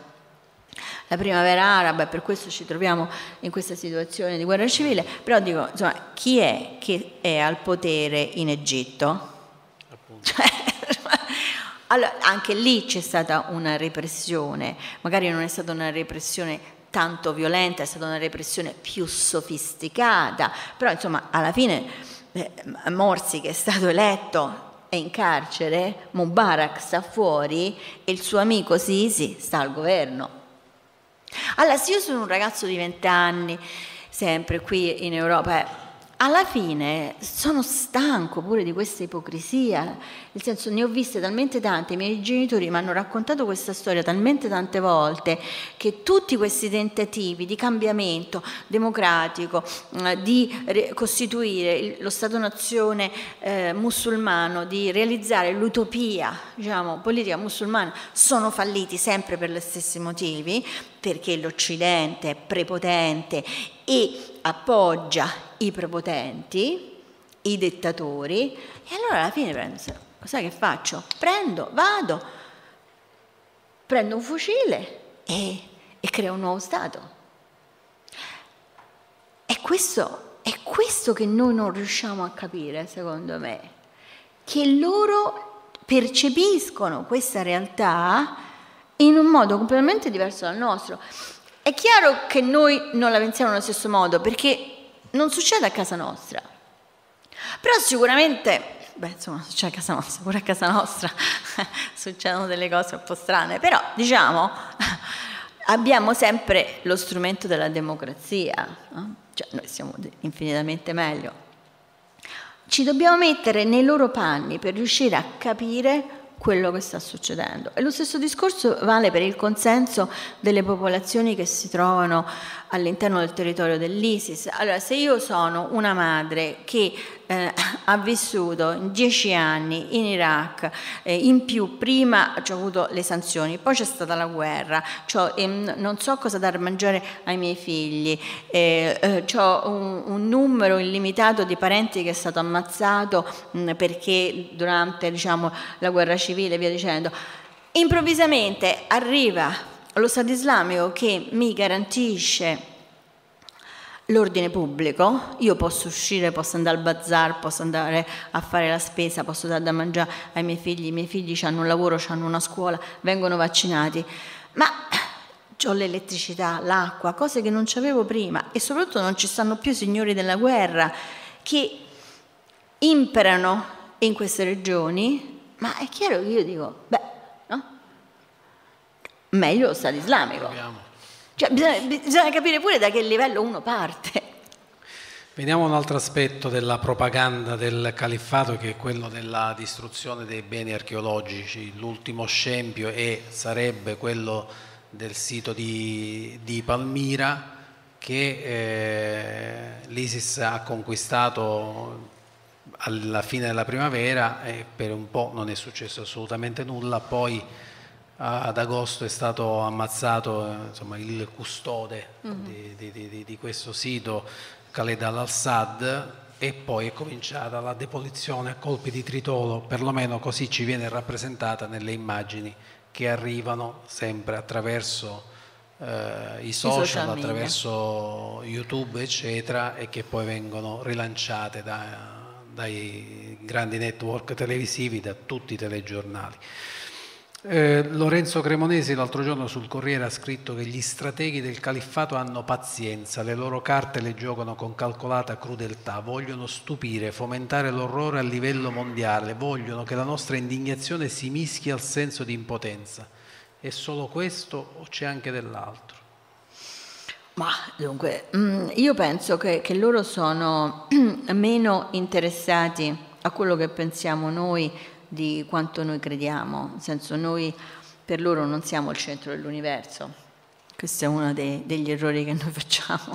la primavera araba e per questo ci troviamo in questa situazione di guerra civile, però dico, insomma, chi è che è al potere in Egitto? Cioè, Allora, anche lì c'è stata una repressione, magari non è stata una repressione tanto violenta, è stata una repressione più sofisticata, però insomma alla fine eh, Morsi, che è stato eletto, è in carcere, Mubarak sta fuori e il suo amico Sisi sta al governo. Allora, se io sono un ragazzo di venti anni, sempre qui in Europa, alla fine sono stanco pure di questa ipocrisia, nel senso, ne ho viste talmente tante, i miei genitori mi hanno raccontato questa storia talmente tante volte, che tutti questi tentativi di cambiamento democratico, di costituire lo Stato-nazione eh, musulmano, di realizzare l'utopia, diciamo, politica musulmana, sono falliti sempre per gli stessi motivi, perché l'Occidente è prepotente e appoggia i prepotenti, i dittatori, e allora alla fine prendo, sai che faccio? Prendo, vado, prendo un fucile e, e creo un nuovo Stato. È questo, è questo che noi non riusciamo a capire, secondo me, che loro percepiscono questa realtà in un modo completamente diverso dal nostro. È chiaro che noi non la pensiamo nello stesso modo, perché non succede a casa nostra, però sicuramente, beh insomma succede a casa nostra, pure a casa nostra succedono delle cose un po' strane, però diciamo abbiamo sempre lo strumento della democrazia, no? Cioè noi siamo infinitamente meglio. Ci dobbiamo mettere nei loro panni per riuscire a capire quello che sta succedendo. E lo stesso discorso vale per il consenso delle popolazioni che si trovano all'interno del territorio dell'ISIS. Allora, se io sono una madre che eh, ha vissuto in dieci anni in Iraq, eh, in più prima ho avuto le sanzioni, poi c'è stata la guerra, eh, non so cosa dare a mangiare ai miei figli, eh, eh, ho un, un numero illimitato di parenti che è stato ammazzato mh, perché durante, diciamo, la guerra civile, via dicendo, improvvisamente arriva lo Stato islamico che mi garantisce l'ordine pubblico, io posso uscire, posso andare al bazar, posso andare a fare la spesa, posso dare da mangiare ai miei figli, i miei figli hanno un lavoro, hanno una scuola, vengono vaccinati, ma ho l'elettricità, l'acqua, cose che non c'avevo prima, e soprattutto non ci stanno più signori della guerra che imperano in queste regioni, ma è chiaro che io dico, beh, no? Meglio lo Stato islamico. Cioè, bisogna, bisogna capire pure da che livello uno parte. Vediamo un altro aspetto della propaganda del califfato, che è quello della distruzione dei beni archeologici. L'ultimo scempio è, sarebbe quello del sito di, di Palmira, che eh, l'ISIS ha conquistato alla fine della primavera e per un po' non è successo assolutamente nulla. Poi ad agosto è stato ammazzato insomma, il custode mm-hmm. di, di, di, di questo sito, Khaled al-Assad, e poi è cominciata la depolizione a colpi di tritolo, perlomeno così ci viene rappresentata nelle immagini che arrivano sempre attraverso eh, i social, I social attraverso YouTube eccetera, e che poi vengono rilanciate da, dai grandi network televisivi, da tutti i telegiornali. Eh, Lorenzo Cremonesi l'altro giorno sul Corriere ha scritto che gli strateghi del califfato hanno pazienza, le loro carte le giocano con calcolata crudeltà, vogliono stupire, fomentare l'orrore a livello mondiale, vogliono che la nostra indignazione si mischi al senso di impotenza. È solo questo o c'è anche dell'altro? Ma dunque, io penso che, che loro sono meno interessati a quello che pensiamo noi di quanto noi crediamo, nel senso, noi per loro non siamo il centro dell'universo. Questo è uno dei, degli errori che noi facciamo.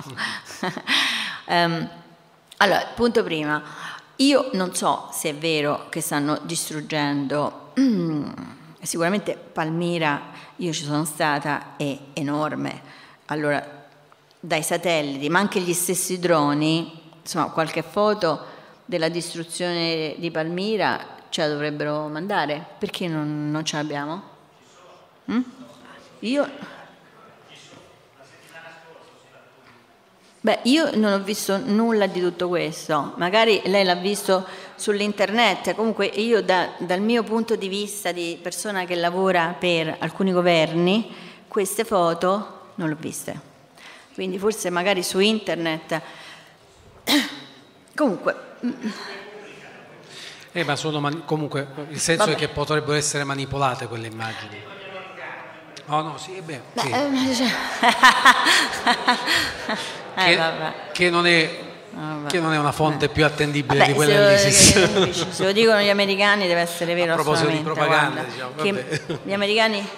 um, allora, punto prima, io non so se è vero che stanno distruggendo, sicuramente Palmira, io ci sono stata, è enorme, allora dai satelliti, ma anche gli stessi droni, insomma qualche foto della distruzione di Palmira ce la dovrebbero mandare, perché non, non ce l'abbiamo? Mm? Io Beh, io non ho visto nulla di tutto questo, magari lei l'ha visto sull'internet, comunque io da, dal mio punto di vista di persona che lavora per alcuni governi, queste foto non le ho viste, quindi forse magari su internet, comunque... Eh, ma sono mani- comunque il senso Vabbè. è che potrebbero essere manipolate quelle immagini. Oh no, sì, beh, Beh, sì. eh, cioè... Che, eh, vabbè. che, non è, Vabbè. che non è una fonte Eh. più attendibile Vabbè, di quelle se dell'ISIS. lo, se lo dicono gli americani deve essere vero. A proposito di assolutamente, propaganda, guarda, diciamo, che vabbè. gli americani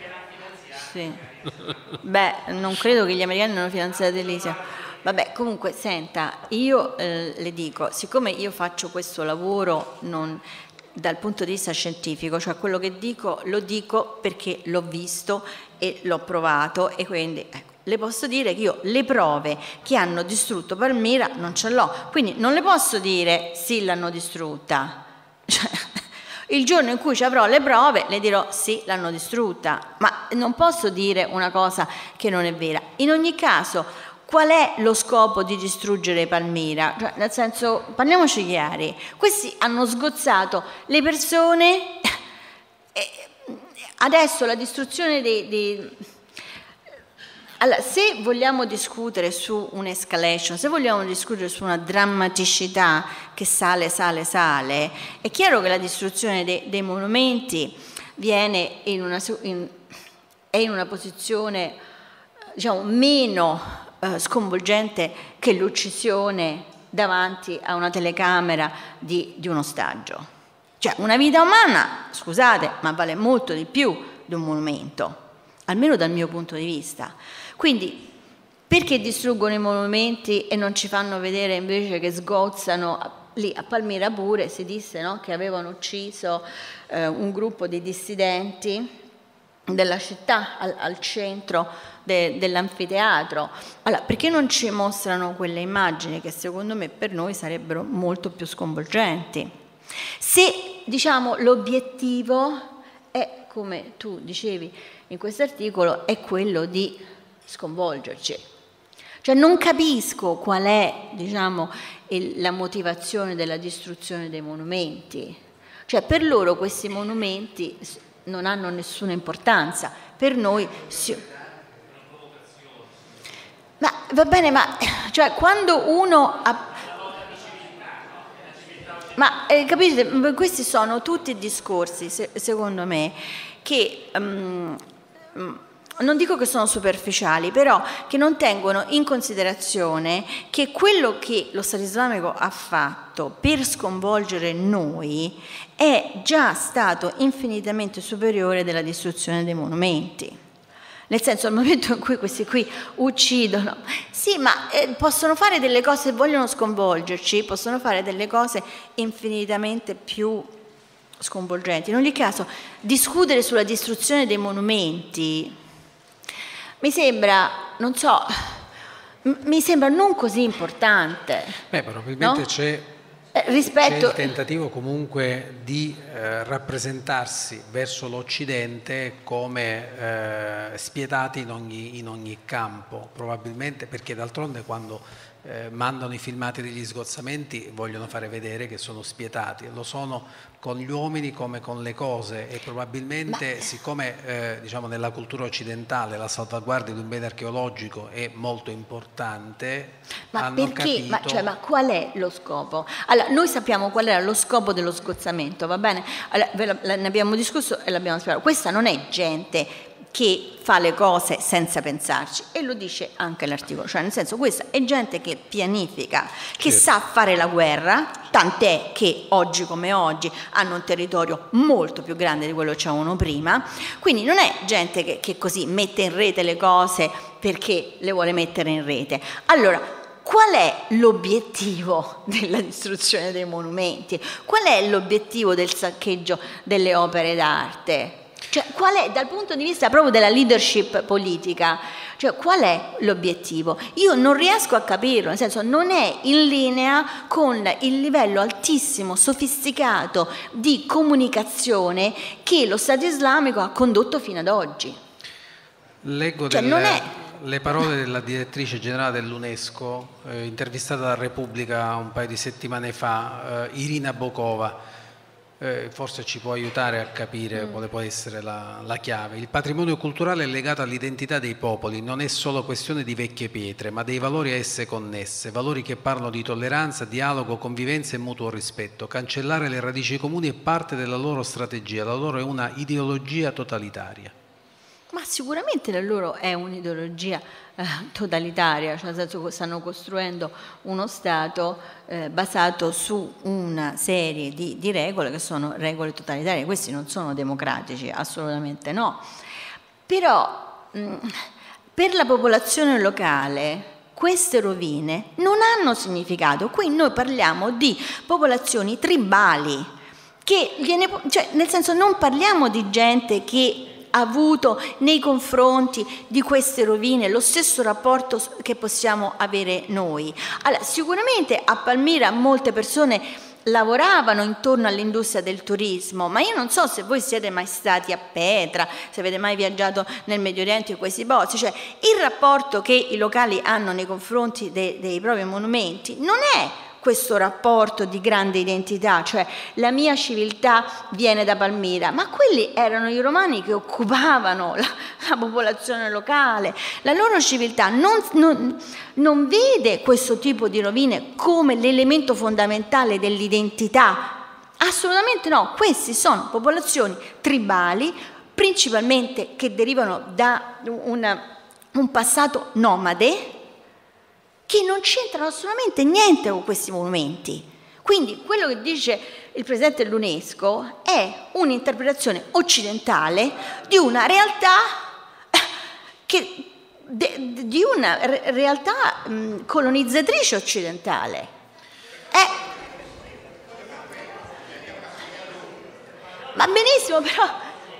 sì. Beh, non credo che gli americani non finanziate dell'ISIS. Vabbè, comunque, senta, io eh, le dico, siccome io faccio questo lavoro non, dal punto di vista scientifico, cioè quello che dico lo dico perché l'ho visto e l'ho provato e quindi ecco, le posso dire che io le prove che hanno distrutto Palmira non ce l'ho, quindi non le posso dire sì l'hanno distrutta, cioè, il giorno in cui ci avrò le prove le dirò sì l'hanno distrutta, ma non posso dire una cosa che non è vera. In ogni caso, qual è lo scopo di distruggere Palmira? Cioè, nel senso, parliamoci chiari, questi hanno sgozzato le persone e adesso la distruzione dei... dei Allora, se vogliamo discutere su un'escalation, se vogliamo discutere su una drammaticità che sale, sale, sale, è chiaro che la distruzione dei, dei monumenti viene in una, in, è in una posizione, diciamo, meno eh, sconvolgente che l'uccisione davanti a una telecamera di, di un ostaggio. Cioè, una vita umana, scusate, ma vale molto di più di un monumento, almeno dal mio punto di vista. Quindi, perché distruggono i monumenti e non ci fanno vedere invece che sgozzano? Lì a Palmira pure si disse, no, che avevano ucciso eh, un gruppo di dissidenti della città al, al centro de, dell'anfiteatro. Allora, perché non ci mostrano quelle immagini che secondo me per noi sarebbero molto più sconvolgenti? Se, diciamo, l'obiettivo è, come tu dicevi in questo articolo, è quello di sconvolgerci. Cioè non capisco qual è, diciamo, il, la motivazione della distruzione dei monumenti. Cioè per loro questi monumenti non hanno nessuna importanza. Per noi si... Ma va bene, ma cioè quando uno ha... Ma eh, capite, questi sono tutti discorsi, se, secondo me, che um, non dico che sono superficiali, però che non tengono in considerazione che quello che lo Stato islamico ha fatto per sconvolgere noi è già stato infinitamente superiore della distruzione dei monumenti. Nel senso, al momento in cui questi qui uccidono, sì, ma eh, possono fare delle cose, se vogliono sconvolgerci, possono fare delle cose infinitamente più sconvolgenti. In ogni caso, discutere sulla distruzione dei monumenti mi sembra, non so, mi sembra non così importante. Beh, probabilmente no? c'è, eh, rispetto... c'è il tentativo comunque di eh, rappresentarsi verso l'Occidente come eh, spietati in ogni, in ogni campo, probabilmente perché d'altronde quando eh, mandano i filmati degli sgozzamenti vogliono fare vedere che sono spietati, lo sono con gli uomini come con le cose e probabilmente Ma... siccome eh, diciamo nella cultura occidentale la salvaguardia di un bene archeologico è molto importante, ma hanno perché? capito... Ma, cioè, ma qual è lo scopo? Allora, noi sappiamo qual era lo scopo dello sgozzamento, va bene? Allora, ve la, ne abbiamo discusso e l'abbiamo spiegato. Questa non è gente che fa le cose senza pensarci, e lo dice anche l'articolo, cioè nel senso questa è gente che pianifica, che certo. sa fare la guerra, tant'è che oggi come oggi hanno un territorio molto più grande di quello che c'erano prima, quindi non è gente che, che così mette in rete le cose perché le vuole mettere in rete. Allora, qual è l'obiettivo della distruzione dei monumenti? Qual è l'obiettivo del saccheggio delle opere d'arte? Cioè, qual è, dal punto di vista proprio della leadership politica, cioè qual è l'obiettivo? Io non riesco a capirlo, nel senso non è in linea con il livello altissimo, sofisticato di comunicazione che lo Stato islamico ha condotto fino ad oggi. Leggo cioè, del, non è... le parole della direttrice generale dell'UNESCO, eh, intervistata da Repubblica un paio di settimane fa, eh, Irina Bokova, eh, forse ci può aiutare a capire mm. quale può essere la, la chiave. Il patrimonio culturale è legato all'identità dei popoli, non è solo questione di vecchie pietre, ma dei valori a esse connesse, valori che parlano di tolleranza, dialogo, convivenza e mutuo rispetto. Cancellare le radici comuni è parte della loro strategia, la loro è una ideologia totalitaria. Ma sicuramente la loro è un'ideologia eh, totalitaria, cioè nel senso che stanno costruendo uno Stato eh, basato su una serie di, di regole che sono regole totalitarie. Questi non sono democratici, assolutamente no. Però mh, per la popolazione locale queste rovine non hanno significato. Qui noi parliamo di popolazioni tribali, che gliene, cioè, nel senso non parliamo di gente che ha avuto nei confronti di queste rovine lo stesso rapporto che possiamo avere noi. Allora, sicuramente a Palmira molte persone lavoravano intorno all'industria del turismo, ma io non so se voi siete mai stati a Petra, se avete mai viaggiato nel Medio Oriente in questi posti, cioè il rapporto che i locali hanno nei confronti dei, dei propri monumenti non è questo rapporto di grande identità, cioè la mia civiltà viene da Palmira, ma quelli erano i romani che occupavano la, la popolazione locale. La loro civiltà non, non, non vede questo tipo di rovine come l'elemento fondamentale dell'identità, assolutamente no. Questi sono popolazioni tribali, principalmente che derivano da una, un passato nomade, che non c'entrano assolutamente niente con questi monumenti. Quindi quello che dice il presidente dell'UNESCO è un'interpretazione occidentale di una realtà che, de, di una re, realtà mh, colonizzatrice occidentale. È, va benissimo, però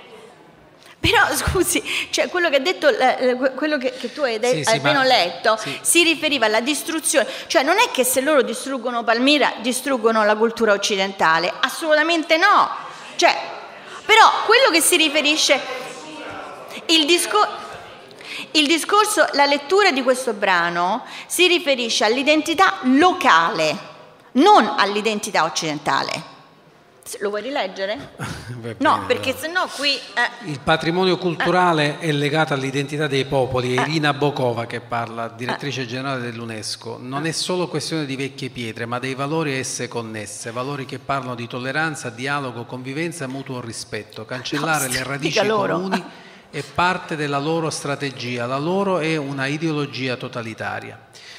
Però scusi, cioè quello che ha detto, quello che, che tu hai, detto, sì, sì, hai appena ma, letto, sì. si riferiva alla distruzione, cioè non è che se loro distruggono Palmira distruggono la cultura occidentale, assolutamente no. Cioè, però quello che si riferisce, il, discor- il discorso, la lettura di questo brano si riferisce all'identità locale, non all'identità occidentale. Lo vuoi rileggere? No, perché sennò qui... Eh. Il patrimonio culturale eh. è legato all'identità dei popoli. È Irina Bokova che parla, direttrice generale dell'UNESCO. Non è solo questione di vecchie pietre, ma dei valori a esse connesse, valori che parlano di tolleranza, dialogo, convivenza e mutuo rispetto. Cancellare no, le radici comuni è parte della loro strategia, la loro è una ideologia totalitaria.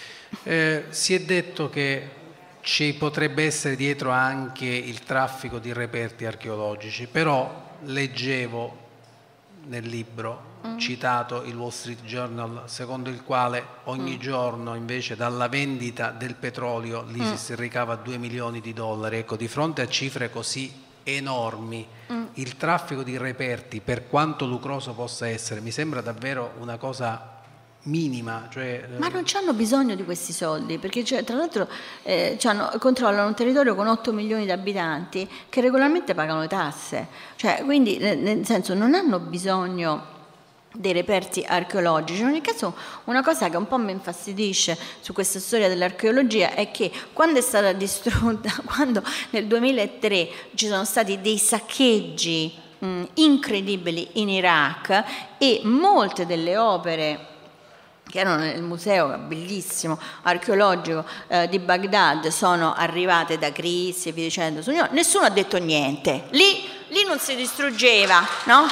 Eh, si è detto che ci potrebbe essere dietro anche il traffico di reperti archeologici, però leggevo nel libro mm. citato il Wall Street Journal, secondo il quale ogni mm. giorno invece dalla vendita del petrolio lì mm. si ricava due milioni di dollari. Ecco, di fronte a cifre così enormi, mm. il traffico di reperti, per quanto lucroso possa essere, mi sembra davvero una cosa minima, cioè, ma non c'hanno bisogno di questi soldi, perché cioè, tra l'altro eh, controllano un territorio con otto milioni di abitanti che regolarmente pagano le tasse, cioè, quindi nel senso non hanno bisogno dei reperti archeologici. In ogni caso, una cosa che un po' mi infastidisce su questa storia dell'archeologia è che quando è stata distrutta, quando nel duemilatré ci sono stati dei saccheggi mh, incredibili in Iraq e molte delle opere che erano nel museo bellissimo archeologico eh, di Baghdad sono arrivate da Crisi e via dicendo, nessuno ha detto niente, lì, lì non si distruggeva, no?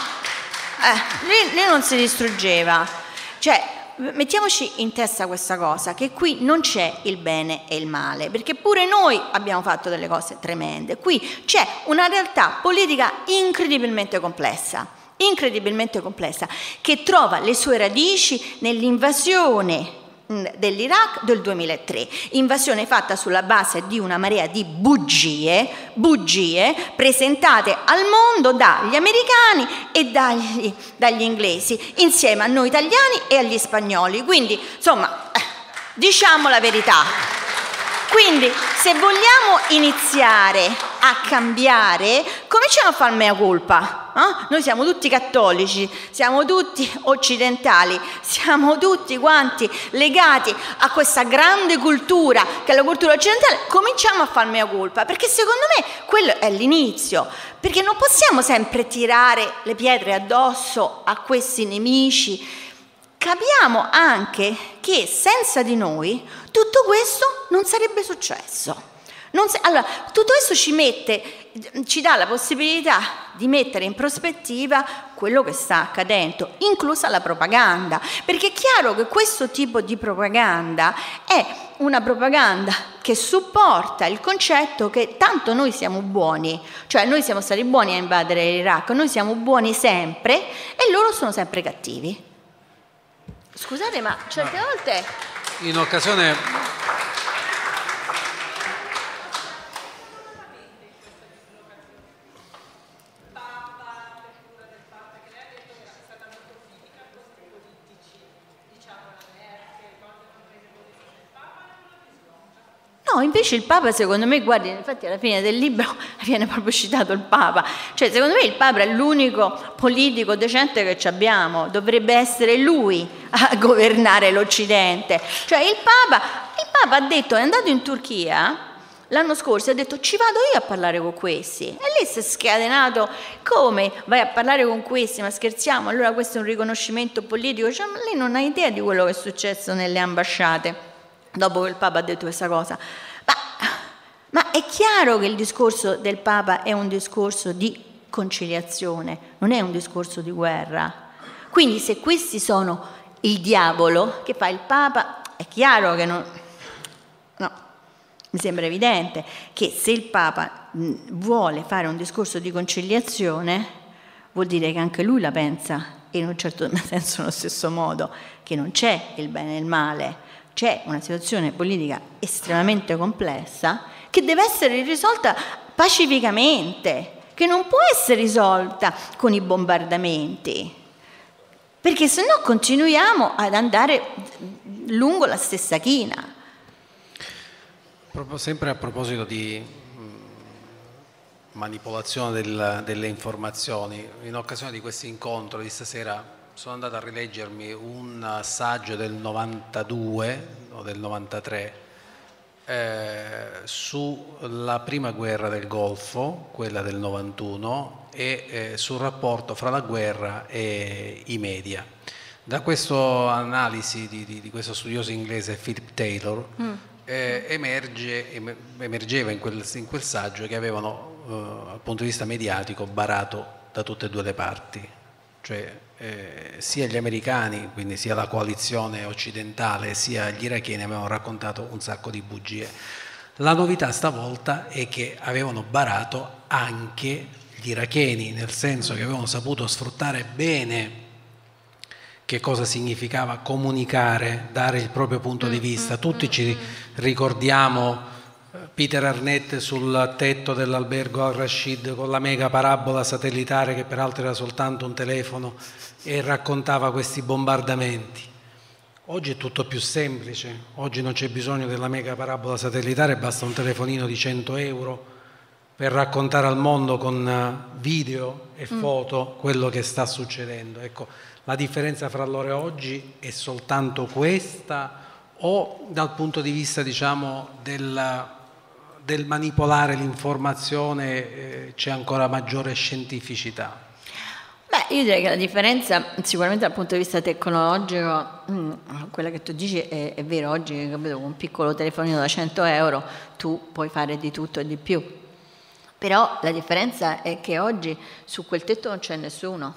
Eh, lì, lì non si distruggeva, cioè mettiamoci in testa questa cosa, che qui non c'è il bene e il male, perché pure noi abbiamo fatto delle cose tremende, qui c'è una realtà politica incredibilmente complessa, incredibilmente complessa, che trova le sue radici nell'invasione dell'Iraq del duemilatré, invasione fatta sulla base di una marea di bugie, bugie presentate al mondo dagli americani e dagli, dagli inglesi, insieme a noi italiani e agli spagnoli. Quindi, insomma, diciamo la verità. Quindi, se vogliamo iniziare a cambiare, cominciamo a fare mea culpa. Eh? Noi siamo tutti cattolici, siamo tutti occidentali, siamo tutti quanti legati a questa grande cultura che è la cultura occidentale, cominciamo a fare mea culpa, perché secondo me quello è l'inizio, perché non possiamo sempre tirare le pietre addosso a questi nemici. Capiamo anche che senza di noi tutto questo non sarebbe successo. Non se- allora, tutto questo ci mette, ci dà la possibilità di mettere in prospettiva quello che sta accadendo, inclusa la propaganda, perché è chiaro che questo tipo di propaganda è una propaganda che supporta il concetto che tanto noi siamo buoni, cioè noi siamo stati buoni a invadere l'Iraq, noi siamo buoni sempre e loro sono sempre cattivi. Scusate, ma certe volte... In occasione... No, invece il Papa, secondo me, guardi, infatti alla fine del libro viene proprio citato il Papa, cioè secondo me il Papa è l'unico politico decente che ci abbiamo, dovrebbe essere lui a governare l'Occidente. Cioè il Papa, il Papa ha detto, è andato in Turchia l'anno scorso e ha detto ci vado io a parlare con questi, e lì si è scatenato, come vai a parlare con questi, ma scherziamo, allora questo è un riconoscimento politico, cioè, ma lei non ha idea di quello che è successo nelle ambasciate dopo che il Papa ha detto questa cosa. Ma, ma è chiaro che il discorso del Papa è un discorso di conciliazione, non è un discorso di guerra. Quindi se questi sono il diavolo, che fa il Papa, è chiaro che non... No, mi sembra evidente che se il Papa vuole fare un discorso di conciliazione, vuol dire che anche lui la pensa in un certo senso nello stesso modo, che non c'è il bene e il male, c'è una situazione politica estremamente complessa che deve essere risolta pacificamente, che non può essere risolta con i bombardamenti, perché se no continuiamo ad andare lungo la stessa china. Proprio sempre a proposito di manipolazione del, delle informazioni, in occasione di questo incontro di stasera sono andato a rileggermi un saggio del novantadue o del novantatré eh, sulla prima guerra del Golfo, quella del novantuno, e eh, sul rapporto fra la guerra e i media. Da questa analisi di, di, di questo studioso inglese Philip Taylor mm. eh, emerge, emergeva in quel, in quel saggio che avevano eh, dal punto di vista mediatico barato da tutte e due le parti, cioè eh, sia gli americani, quindi sia la coalizione occidentale, sia gli iracheni avevano raccontato un sacco di bugie. La novità stavolta è che avevano barato anche gli iracheni, nel senso che avevano saputo sfruttare bene che cosa significava comunicare, dare il proprio punto di vista. Tutti ci ricordiamo Peter Arnett sul tetto dell'albergo Al-Rashid con la mega parabola satellitare, che peraltro era soltanto un telefono, e raccontava questi bombardamenti. Oggi è tutto più semplice, oggi non c'è bisogno della mega parabola satellitare, basta un telefonino di cento euro per raccontare al mondo con video e foto quello che sta succedendo. Ecco, la differenza fra loro e oggi è soltanto questa, o dal punto di vista, diciamo, del, del manipolare l'informazione eh, c'è ancora maggiore scientificità? Beh, io direi che la differenza sicuramente dal punto di vista tecnologico, mh, quella che tu dici è, è vero, oggi capito, con un piccolo telefonino da cento euro tu puoi fare di tutto e di più, però la differenza è che oggi su quel tetto non c'è nessuno.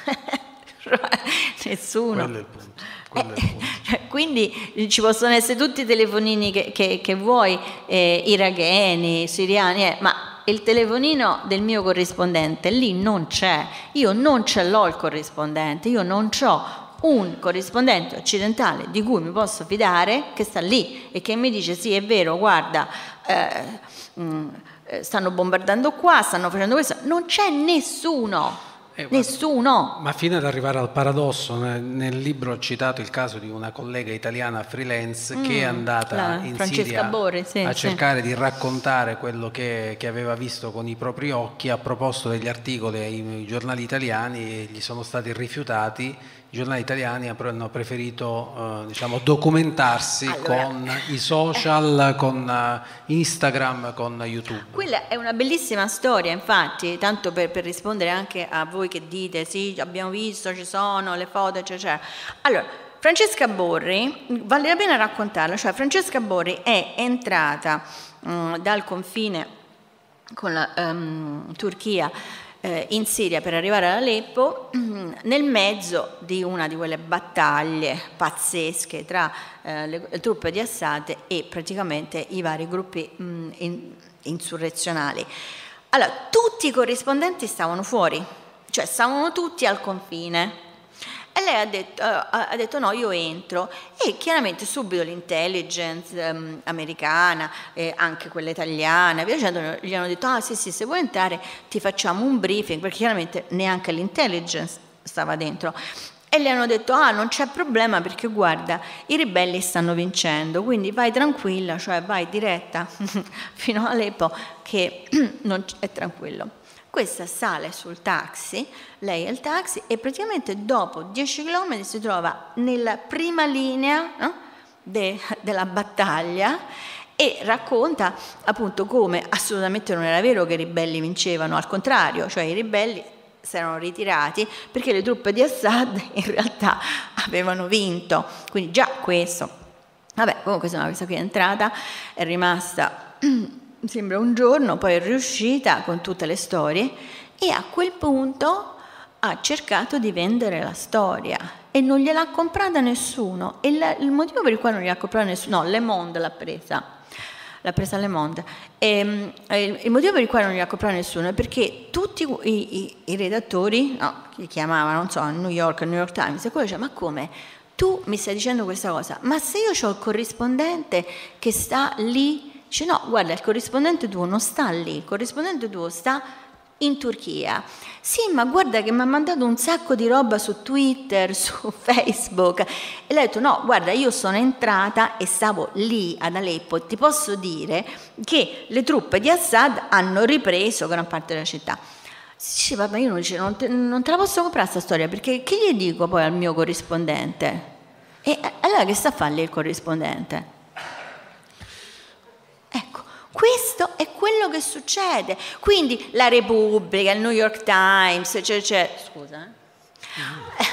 Nessuno. Quello è il punto. Quello è il punto. Eh, quindi ci possono essere tutti i telefonini che, che, che vuoi, eh, iracheni, siriani, eh, ma il telefonino del mio corrispondente lì non c'è. Io non ce l'ho il corrispondente, io non c'ho un corrispondente occidentale di cui mi posso fidare, che sta lì e che mi dice sì, è vero, guarda, eh, mh, stanno bombardando qua, stanno facendo questo. Non c'è nessuno. Eh, Nessuno. Ma fino ad arrivare al paradosso, nel libro ho citato il caso di una collega italiana freelance mm, che è andata in Siria Borri, sì, a sì. cercare di raccontare quello che, che aveva visto con i propri occhi, ha proposto degli articoli ai giornali italiani e gli sono stati rifiutati. I giornali italiani hanno preferito eh, diciamo, documentarsi allora, con i social, con uh, Instagram, con YouTube. Quella è una bellissima storia, infatti, tanto per, per rispondere anche a voi che dite sì, abbiamo visto, ci sono le foto, eccetera. Allora, Francesca Borri, vale la pena raccontarla, cioè Francesca Borri è entrata um, dal confine con la um, Turchia in Siria per arrivare ad Aleppo nel mezzo di una di quelle battaglie pazzesche tra eh, le, le truppe di Assad e praticamente i vari gruppi mh, in, insurrezionali. Allora, tutti i corrispondenti stavano fuori, cioè stavano tutti al confine. E lei ha detto, uh, ha detto no, io entro, e chiaramente subito l'intelligence um, americana, eh, anche quella italiana, via dicendo, gli hanno detto ah sì sì, se vuoi entrare ti facciamo un briefing, perché chiaramente neanche l'intelligence stava dentro. E le hanno detto ah non c'è problema perché guarda i ribelli stanno vincendo, quindi vai tranquilla, cioè vai diretta fino a Aleppo che non è tranquillo. Questa sale sul taxi, lei è il taxi, e praticamente dopo dieci chilometri si trova nella prima linea, no, de, della battaglia, e racconta appunto come assolutamente non era vero che i ribelli vincevano, al contrario, cioè i ribelli si erano ritirati perché le truppe di Assad in realtà avevano vinto, quindi già questo. Vabbè, comunque insomma questa qui è entrata, è rimasta mi sembra un giorno, poi è riuscita con tutte le storie e a quel punto ha cercato di vendere la storia e non gliel'ha comprata nessuno, e la, il motivo per il quale non gliel'ha comprata nessuno, no, Le Monde l'ha presa, l'ha presa Le Monde, e, e il motivo per il quale non gliel'ha comprata nessuno è perché tutti i, i, i redattori, no, li chiamavano, non so, a New York, New York Times, e quello diceva ma come? Tu mi stai dicendo questa cosa, ma se io ho il corrispondente che sta lì. Dice no, guarda, il corrispondente tuo non sta lì, il corrispondente tuo sta in Turchia. Sì, ma guarda che mi ha mandato un sacco di roba su Twitter, su Facebook. E lei ha detto no, guarda, io sono entrata e stavo lì ad Aleppo e ti posso dire che le truppe di Assad hanno ripreso gran parte della città. Si diceva, ma io non, dice, non, te, non te la posso comprare questa storia, perché che gli dico poi al mio corrispondente? E allora che sta a fare lì il corrispondente? Ecco, questo è quello che succede. Quindi la Repubblica, il New York Times, cioè, cioè, scusa. Eh.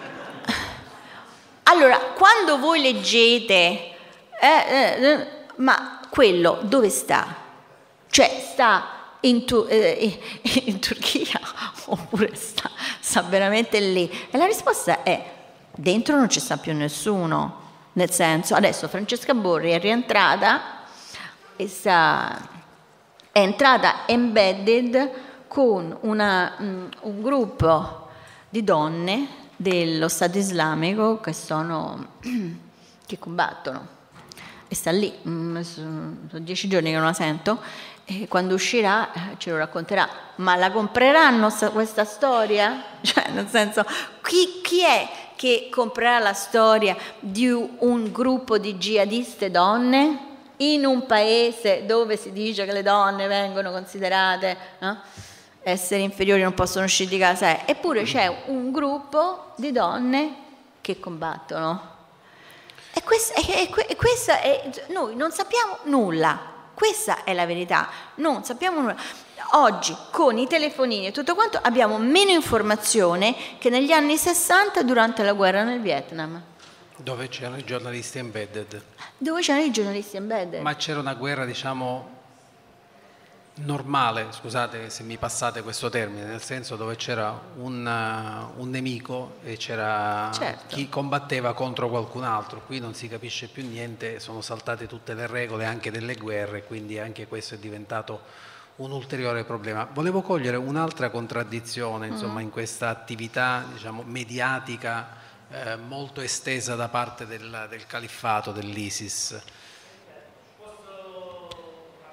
Allora, quando voi leggete, eh, eh, ma quello dove sta? Cioè, sta in, tu, eh, in Turchia oppure sta, sta veramente lì? E la risposta è, dentro non ci sta più nessuno. Nel senso, adesso Francesca Borri è rientrata, e sta, è entrata embedded con una, um, un gruppo di donne dello Stato Islamico che sono che combattono, e sta lì, um, sono dieci giorni che non la sento, e quando uscirà eh, ce lo racconterà. Ma la compreranno sta, questa storia? Cioè, nel senso, chi, chi è che comprerà la storia di un gruppo di jihadiste donne in un paese dove si dice che le donne vengono considerate no? essere inferiori, non possono uscire di casa, eppure c'è un gruppo di donne che combattono. E questa, e, e questa è, noi non sappiamo nulla, questa è la verità, non sappiamo nulla. Oggi con i telefonini e tutto quanto abbiamo meno informazione che negli anni sessanta durante la guerra nel Vietnam. Dove c'erano i giornalisti embedded. Dove c'erano i giornalisti embedded. Ma c'era una guerra, diciamo, normale, scusate se mi passate questo termine, nel senso dove c'era un, uh, un nemico e c'era certo. chi combatteva contro qualcun altro. Qui non si capisce più niente, sono saltate tutte le regole anche delle guerre, quindi anche questo è diventato un ulteriore problema. Volevo cogliere un'altra contraddizione, insomma, mm. in questa attività, diciamo, mediatica Eh, molto estesa da parte del, del califfato, dell'ISIS. Posso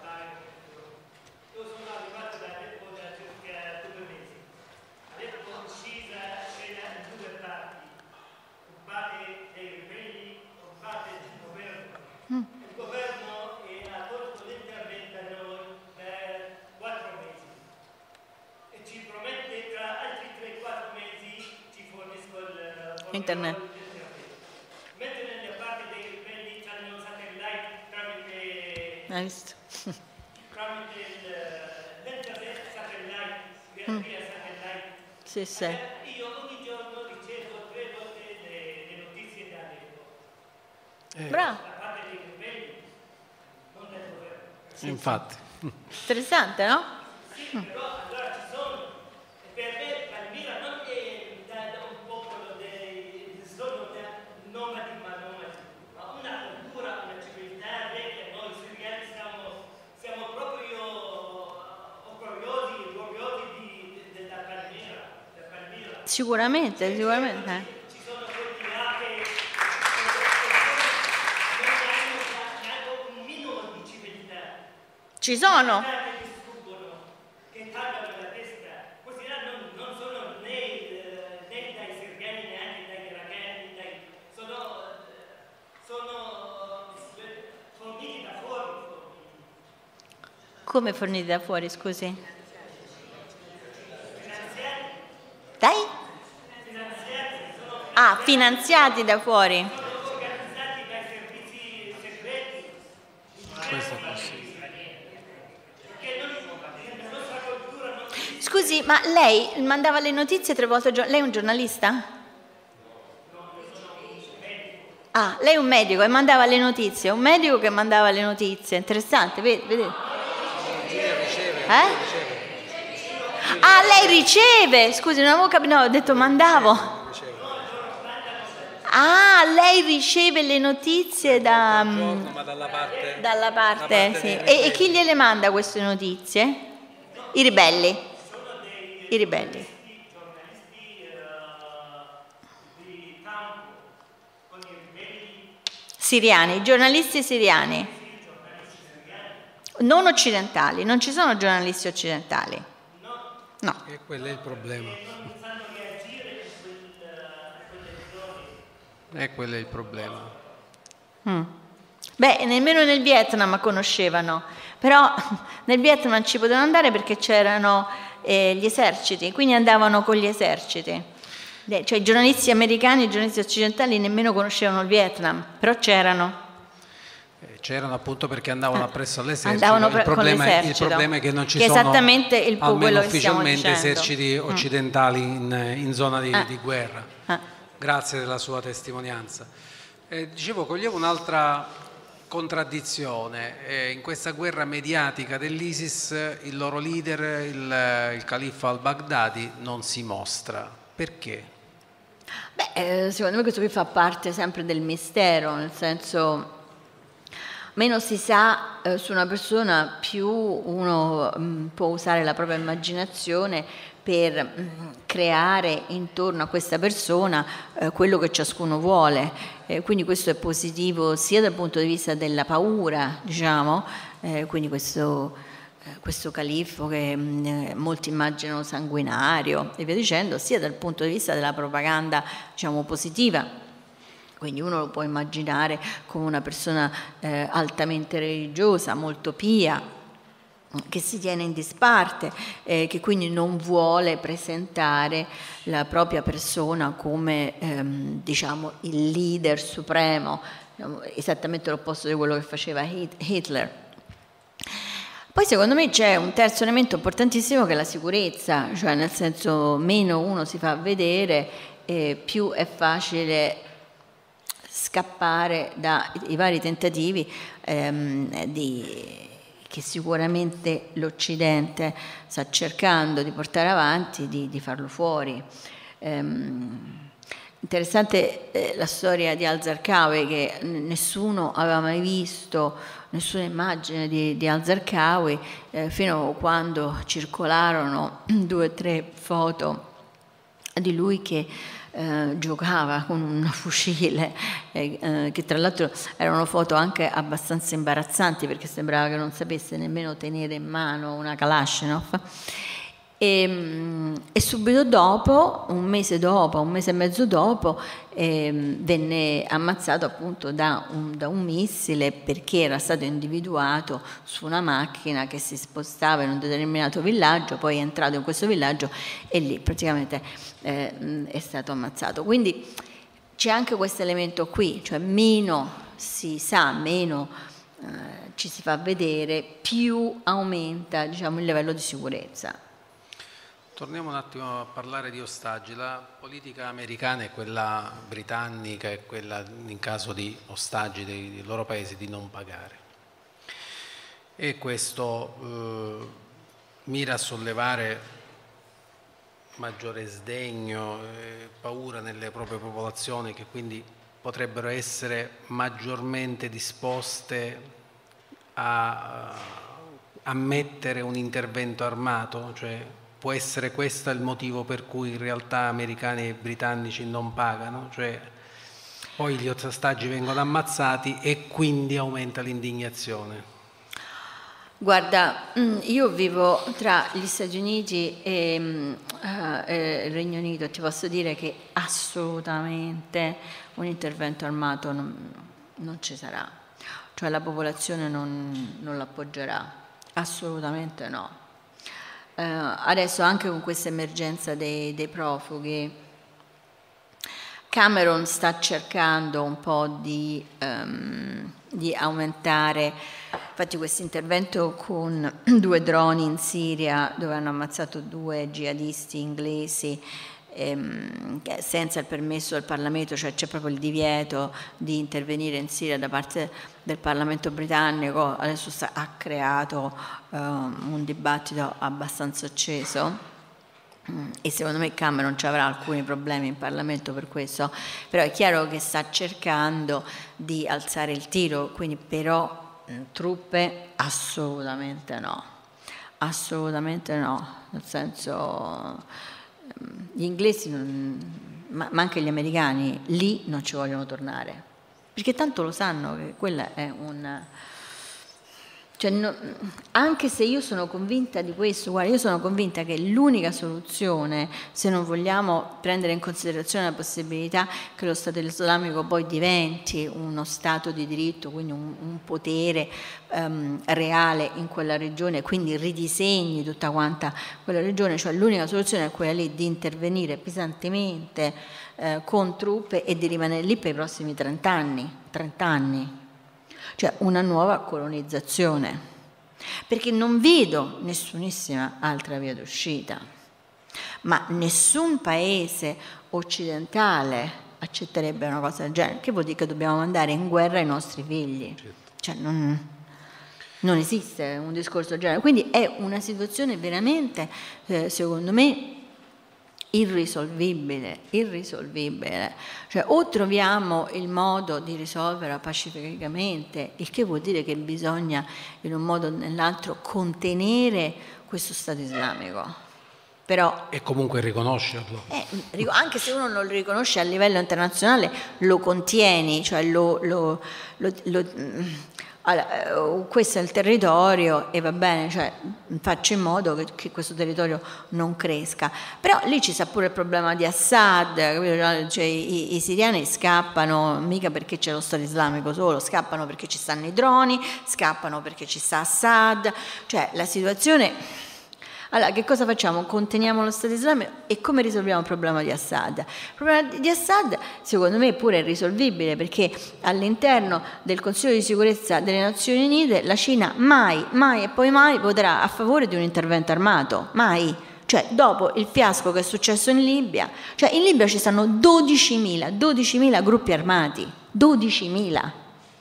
parlare? Io sono arrivato da Aleppo da circa due mesi. Aleppo internet. Mentre nella parte dei ribelli hanno satellite tramite, Hai visto? tramite l'internet satellite, via Mm. via satellite. Sì, sì. Eh, io ogni giorno ricevo tre volte le, le notizie da Aleppo, Eh, Bravo, da parte dei ribelli, non del governo. infatti. interessante, no? Sì, però allora ci sono. E per me Palmira non è da, da un popolo dei solo da nomadi ma nomadi, ma una cultura, una civiltà vecchia. Noi siriani siamo, siamo proprio orgogliosi, orgogliosi di, di, della Palmira, della Palmira. Sicuramente, sicuramente. eh. Ci sono quelli là che non hanno neanche un minimo di civiltà. Ci sono? Che sfuggono, che tagliano la testa, questi là non, non sono né, eh, né dai siriani neanche dai iracheni, dai, sono, eh, sono eh, forniti da fuori. Come forniti da fuori, scusi? Dai? Ah, finanziati da fuori. Organizzati dai servizi segreti. Questo è possibile. Scusi, ma lei mandava le notizie tre volte al giorno? Lei è un giornalista? Ah, lei è un medico e mandava le notizie. Un medico che mandava le notizie. Interessante, vedi? Vedete? Eh? Ah, lei riceve! Scusi, non avevo capito, no, ho detto mandavo. Ah, lei riceve le notizie da, mm, Ma dalla parte... dalla parte, parte sì. dei E, e ribelli. chi gliele manda queste notizie? I ribelli. I ribelli. Siriani, i giornalisti siriani. Non occidentali, non ci sono giornalisti occidentali. No. E quello è il problema. E quello è il problema. Mm. Beh, nemmeno nel Vietnam conoscevano, però nel Vietnam ci potevano andare perché c'erano eh, gli eserciti, quindi andavano con gli eserciti. Eh, Cioè i giornalisti americani e i giornalisti occidentali nemmeno conoscevano il Vietnam, però c'erano. Eh, C'erano appunto perché andavano appresso all'esercito. Andavano il, pre- con problema, il l'esercito, problema è che non ci che è sono, esattamente il- almeno quello che stiamo ufficialmente, dicendo. eserciti Mm. occidentali in, in zona di, Ah. di guerra. Ah. Grazie della sua testimonianza. Eh, dicevo, coglievo un'altra contraddizione. Eh, in questa guerra mediatica dell'ISIS il loro leader, il, il califfo al-Baghdadi, non si mostra. Perché? Beh, eh, secondo me questo qui fa parte sempre del mistero, nel senso meno si sa eh, su una persona, più uno mh, può usare la propria immaginazione per mh, creare intorno a questa persona eh, quello che ciascuno vuole. Eh, quindi questo è positivo sia dal punto di vista della paura, diciamo, eh, quindi questo, eh, questo califfo che mh, molti immaginano sanguinario e via dicendo, sia dal punto di vista della propaganda, diciamo, positiva. Quindi uno lo può immaginare come una persona eh, altamente religiosa, molto pia, che si tiene in disparte, eh, che quindi non vuole presentare la propria persona come ehm, diciamo, il leader supremo, esattamente l'opposto di quello che faceva Hitler. Poi secondo me c'è un terzo elemento importantissimo che è la sicurezza, cioè nel senso meno uno si fa vedere, eh, più è facile scappare dai vari tentativi ehm, di, che sicuramente l'Occidente sta cercando di portare avanti, di, di farlo fuori. Ehm, interessante eh, la storia di al-Zarqawi, che nessuno aveva mai visto, nessuna immagine di, di al-Zarqawi, eh, fino a quando circolarono due o tre foto di lui che Eh, giocava con un fucile, eh, eh, che tra l'altro erano foto anche abbastanza imbarazzanti perché sembrava che non sapesse nemmeno tenere in mano una Kalashnikov. E, e subito dopo, un mese dopo, un mese e mezzo dopo, eh, venne ammazzato appunto da un, da un missile perché era stato individuato su una macchina che si spostava in un determinato villaggio, poi è entrato in questo villaggio e lì praticamente eh, è stato ammazzato. Quindi c'è anche questo elemento qui, cioè meno si sa, meno eh, ci si fa vedere, più aumenta, diciamo, il livello di sicurezza. Torniamo un attimo a parlare di ostaggi. La politica americana e quella britannica e quella in caso di ostaggi dei, dei loro paesi di non pagare. E questo eh, mira a sollevare maggiore sdegno e paura nelle proprie popolazioni, che quindi potrebbero essere maggiormente disposte a ammettere un intervento armato, cioè può essere questo il motivo per cui in realtà americani e britannici non pagano, cioè poi gli ostaggi vengono ammazzati e quindi aumenta l'indignazione. Guarda, io vivo tra gli Stati Uniti e, uh, e il Regno Unito, ti posso dire che assolutamente un intervento armato non, non ci sarà, cioè la popolazione non, non l'appoggerà, assolutamente no. Uh, adesso anche con questa emergenza dei, dei profughi, Cameron sta cercando un po' di, um, di aumentare, infatti questo intervento con due droni in Siria dove hanno ammazzato due jihadisti inglesi ehm, senza il permesso del Parlamento, cioè c'è proprio il divieto di intervenire in Siria da parte del Parlamento britannico, adesso sta, ha creato um, un dibattito abbastanza acceso. E secondo me Cameron ci avrà alcuni problemi in Parlamento per questo, però è chiaro che sta cercando di alzare il tiro, quindi però mh, truppe assolutamente no, assolutamente no, nel senso mh, gli inglesi, non, ma, ma anche gli americani lì non ci vogliono tornare, perché tanto lo sanno che quella è un... Cioè, no, anche se io sono convinta di questo, guarda, io sono convinta che l'unica soluzione, se non vogliamo prendere in considerazione la possibilità che lo Stato islamico poi diventi uno Stato di diritto, quindi un, un potere um, reale in quella regione, quindi ridisegni tutta quanta quella regione, cioè l'unica soluzione è quella lì di intervenire pesantemente eh, con truppe e di rimanere lì per i prossimi trent'anni, trent'anni. Cioè una nuova colonizzazione, perché non vedo nessunissima altra via d'uscita, ma nessun paese occidentale accetterebbe una cosa del genere, che vuol dire che dobbiamo mandare in guerra i nostri figli, cioè non, non esiste un discorso del genere, quindi è una situazione veramente, eh, secondo me, irrisolvibile, irrisolvibile, cioè o troviamo il modo di risolverla pacificamente, il che vuol dire che bisogna in un modo o nell'altro contenere questo Stato islamico, però e comunque riconoscerlo, eh, anche se uno non lo riconosce a livello internazionale, lo contieni, cioè lo, lo, lo, lo allora, questo è il territorio e va bene, cioè faccio in modo che, che questo territorio non cresca, però lì ci sta pure il problema di Assad, cioè, i, i siriani scappano mica perché c'è lo Stato islamico solo, scappano perché ci stanno i droni, scappano perché ci sta Assad, cioè la situazione... Allora, che cosa facciamo? Conteniamo lo Stato islamico e come risolviamo il problema di Assad? Il problema di Assad, secondo me, pure è risolvibile, perché all'interno del Consiglio di sicurezza delle Nazioni Unite la Cina mai, mai e poi mai voterà a favore di un intervento armato, mai. Cioè, dopo il fiasco che è successo in Libia, cioè in Libia ci stanno dodicimila gruppi armati, dodicimila.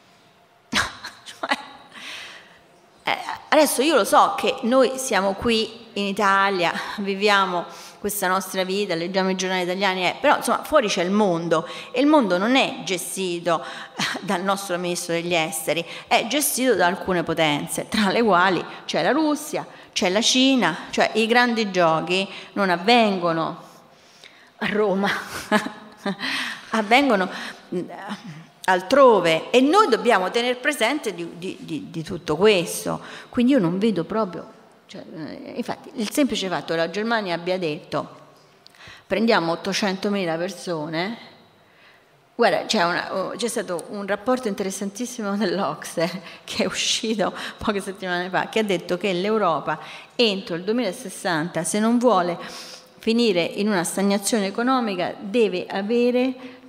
Adesso io lo so che noi siamo qui in Italia, viviamo questa nostra vita, leggiamo i giornali italiani, eh, però insomma fuori c'è il mondo e il mondo non è gestito dal nostro ministro degli esteri, è gestito da alcune potenze, tra le quali c'è la Russia, c'è la Cina, cioè i grandi giochi non avvengono a Roma, avvengono altrove e noi dobbiamo tenere presente di, di, di, di tutto questo, quindi io non vedo proprio, cioè, infatti il semplice fatto che la Germania abbia detto prendiamo ottocentomila persone, guarda c'è, una, c'è stato un rapporto interessantissimo dell'Ocse che è uscito poche settimane fa, che ha detto che l'Europa entro il duemilasessanta, se non vuole finire in una stagnazione economica, deve avere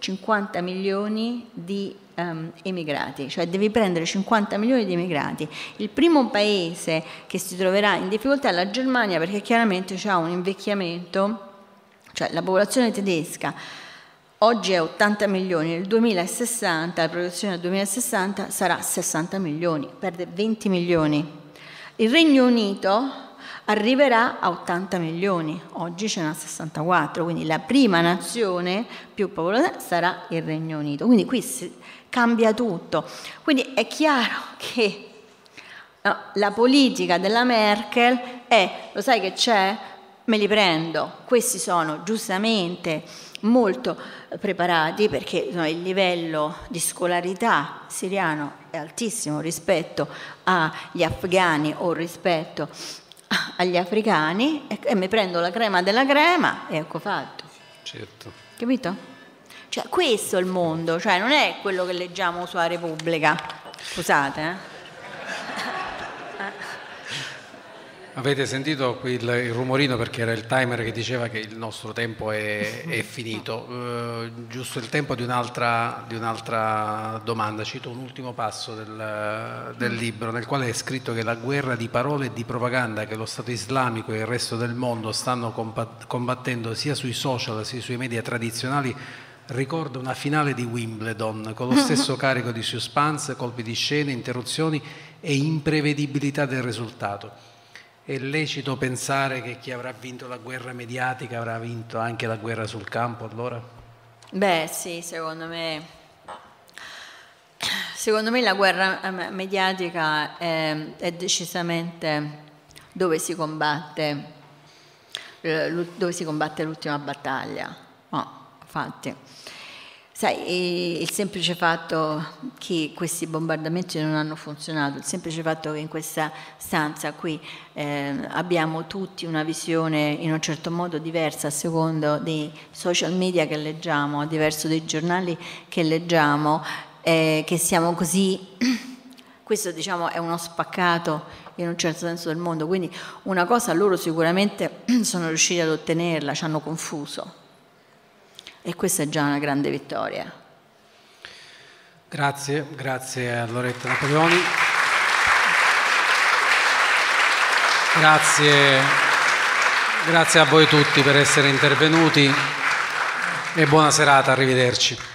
cinquanta milioni di um, emigrati, cioè devi prendere cinquanta milioni di emigrati. Il primo paese che si troverà in difficoltà è la Germania, perché chiaramente c'ha un invecchiamento, cioè la popolazione tedesca oggi è ottanta milioni, nel duemilasessanta, la produzione del duemilasessanta sarà sessanta milioni, perde venti milioni. Il Regno Unito arriverà a ottanta milioni, oggi ce n'ha sessantaquattro, quindi la prima nazione più popolosa sarà il Regno Unito, quindi qui si cambia tutto. Quindi è chiaro che no, la politica della Merkel è, lo sai che c'è? Me li prendo, questi sono giustamente molto preparati perché no, il livello di scolarità siriano è altissimo rispetto agli afghani o rispetto agli africani e, e mi prendo la crema della crema e ecco fatto. Certo. Capito? Cioè questo è il mondo, cioè non è quello che leggiamo sulla Repubblica. Scusate, eh? Avete sentito qui il, il rumorino perché era il timer che diceva che il nostro tempo è, è finito. Uh, giusto il tempo di un'altra, di un'altra domanda. Cito un ultimo passo del, del libro nel quale è scritto che la guerra di parole e di propaganda che lo Stato islamico e il resto del mondo stanno combattendo sia sui social sia sui media tradizionali ricorda una finale di Wimbledon con lo stesso carico di suspense, colpi di scena, interruzioni e imprevedibilità del risultato. È lecito pensare che chi avrà vinto la guerra mediatica avrà vinto anche la guerra sul campo, allora? Beh, sì, secondo me, secondo me la guerra mediatica è, è decisamente dove si combatte, dove si combatte l'ultima battaglia. No, infatti. Sai, il semplice fatto che questi bombardamenti non hanno funzionato, il semplice fatto che in questa stanza qui eh, abbiamo tutti una visione in un certo modo diversa a secondo dei social media che leggiamo, a diverso dei giornali che leggiamo, eh, che siamo così, questo diciamo è uno spaccato in un certo senso del mondo, quindi una cosa loro sicuramente sono riusciti ad ottenerla, ci hanno confuso. E questa è già una grande vittoria. Grazie, grazie a Loretta Napoleoni. Grazie, grazie a voi tutti per essere intervenuti e buona serata, arrivederci.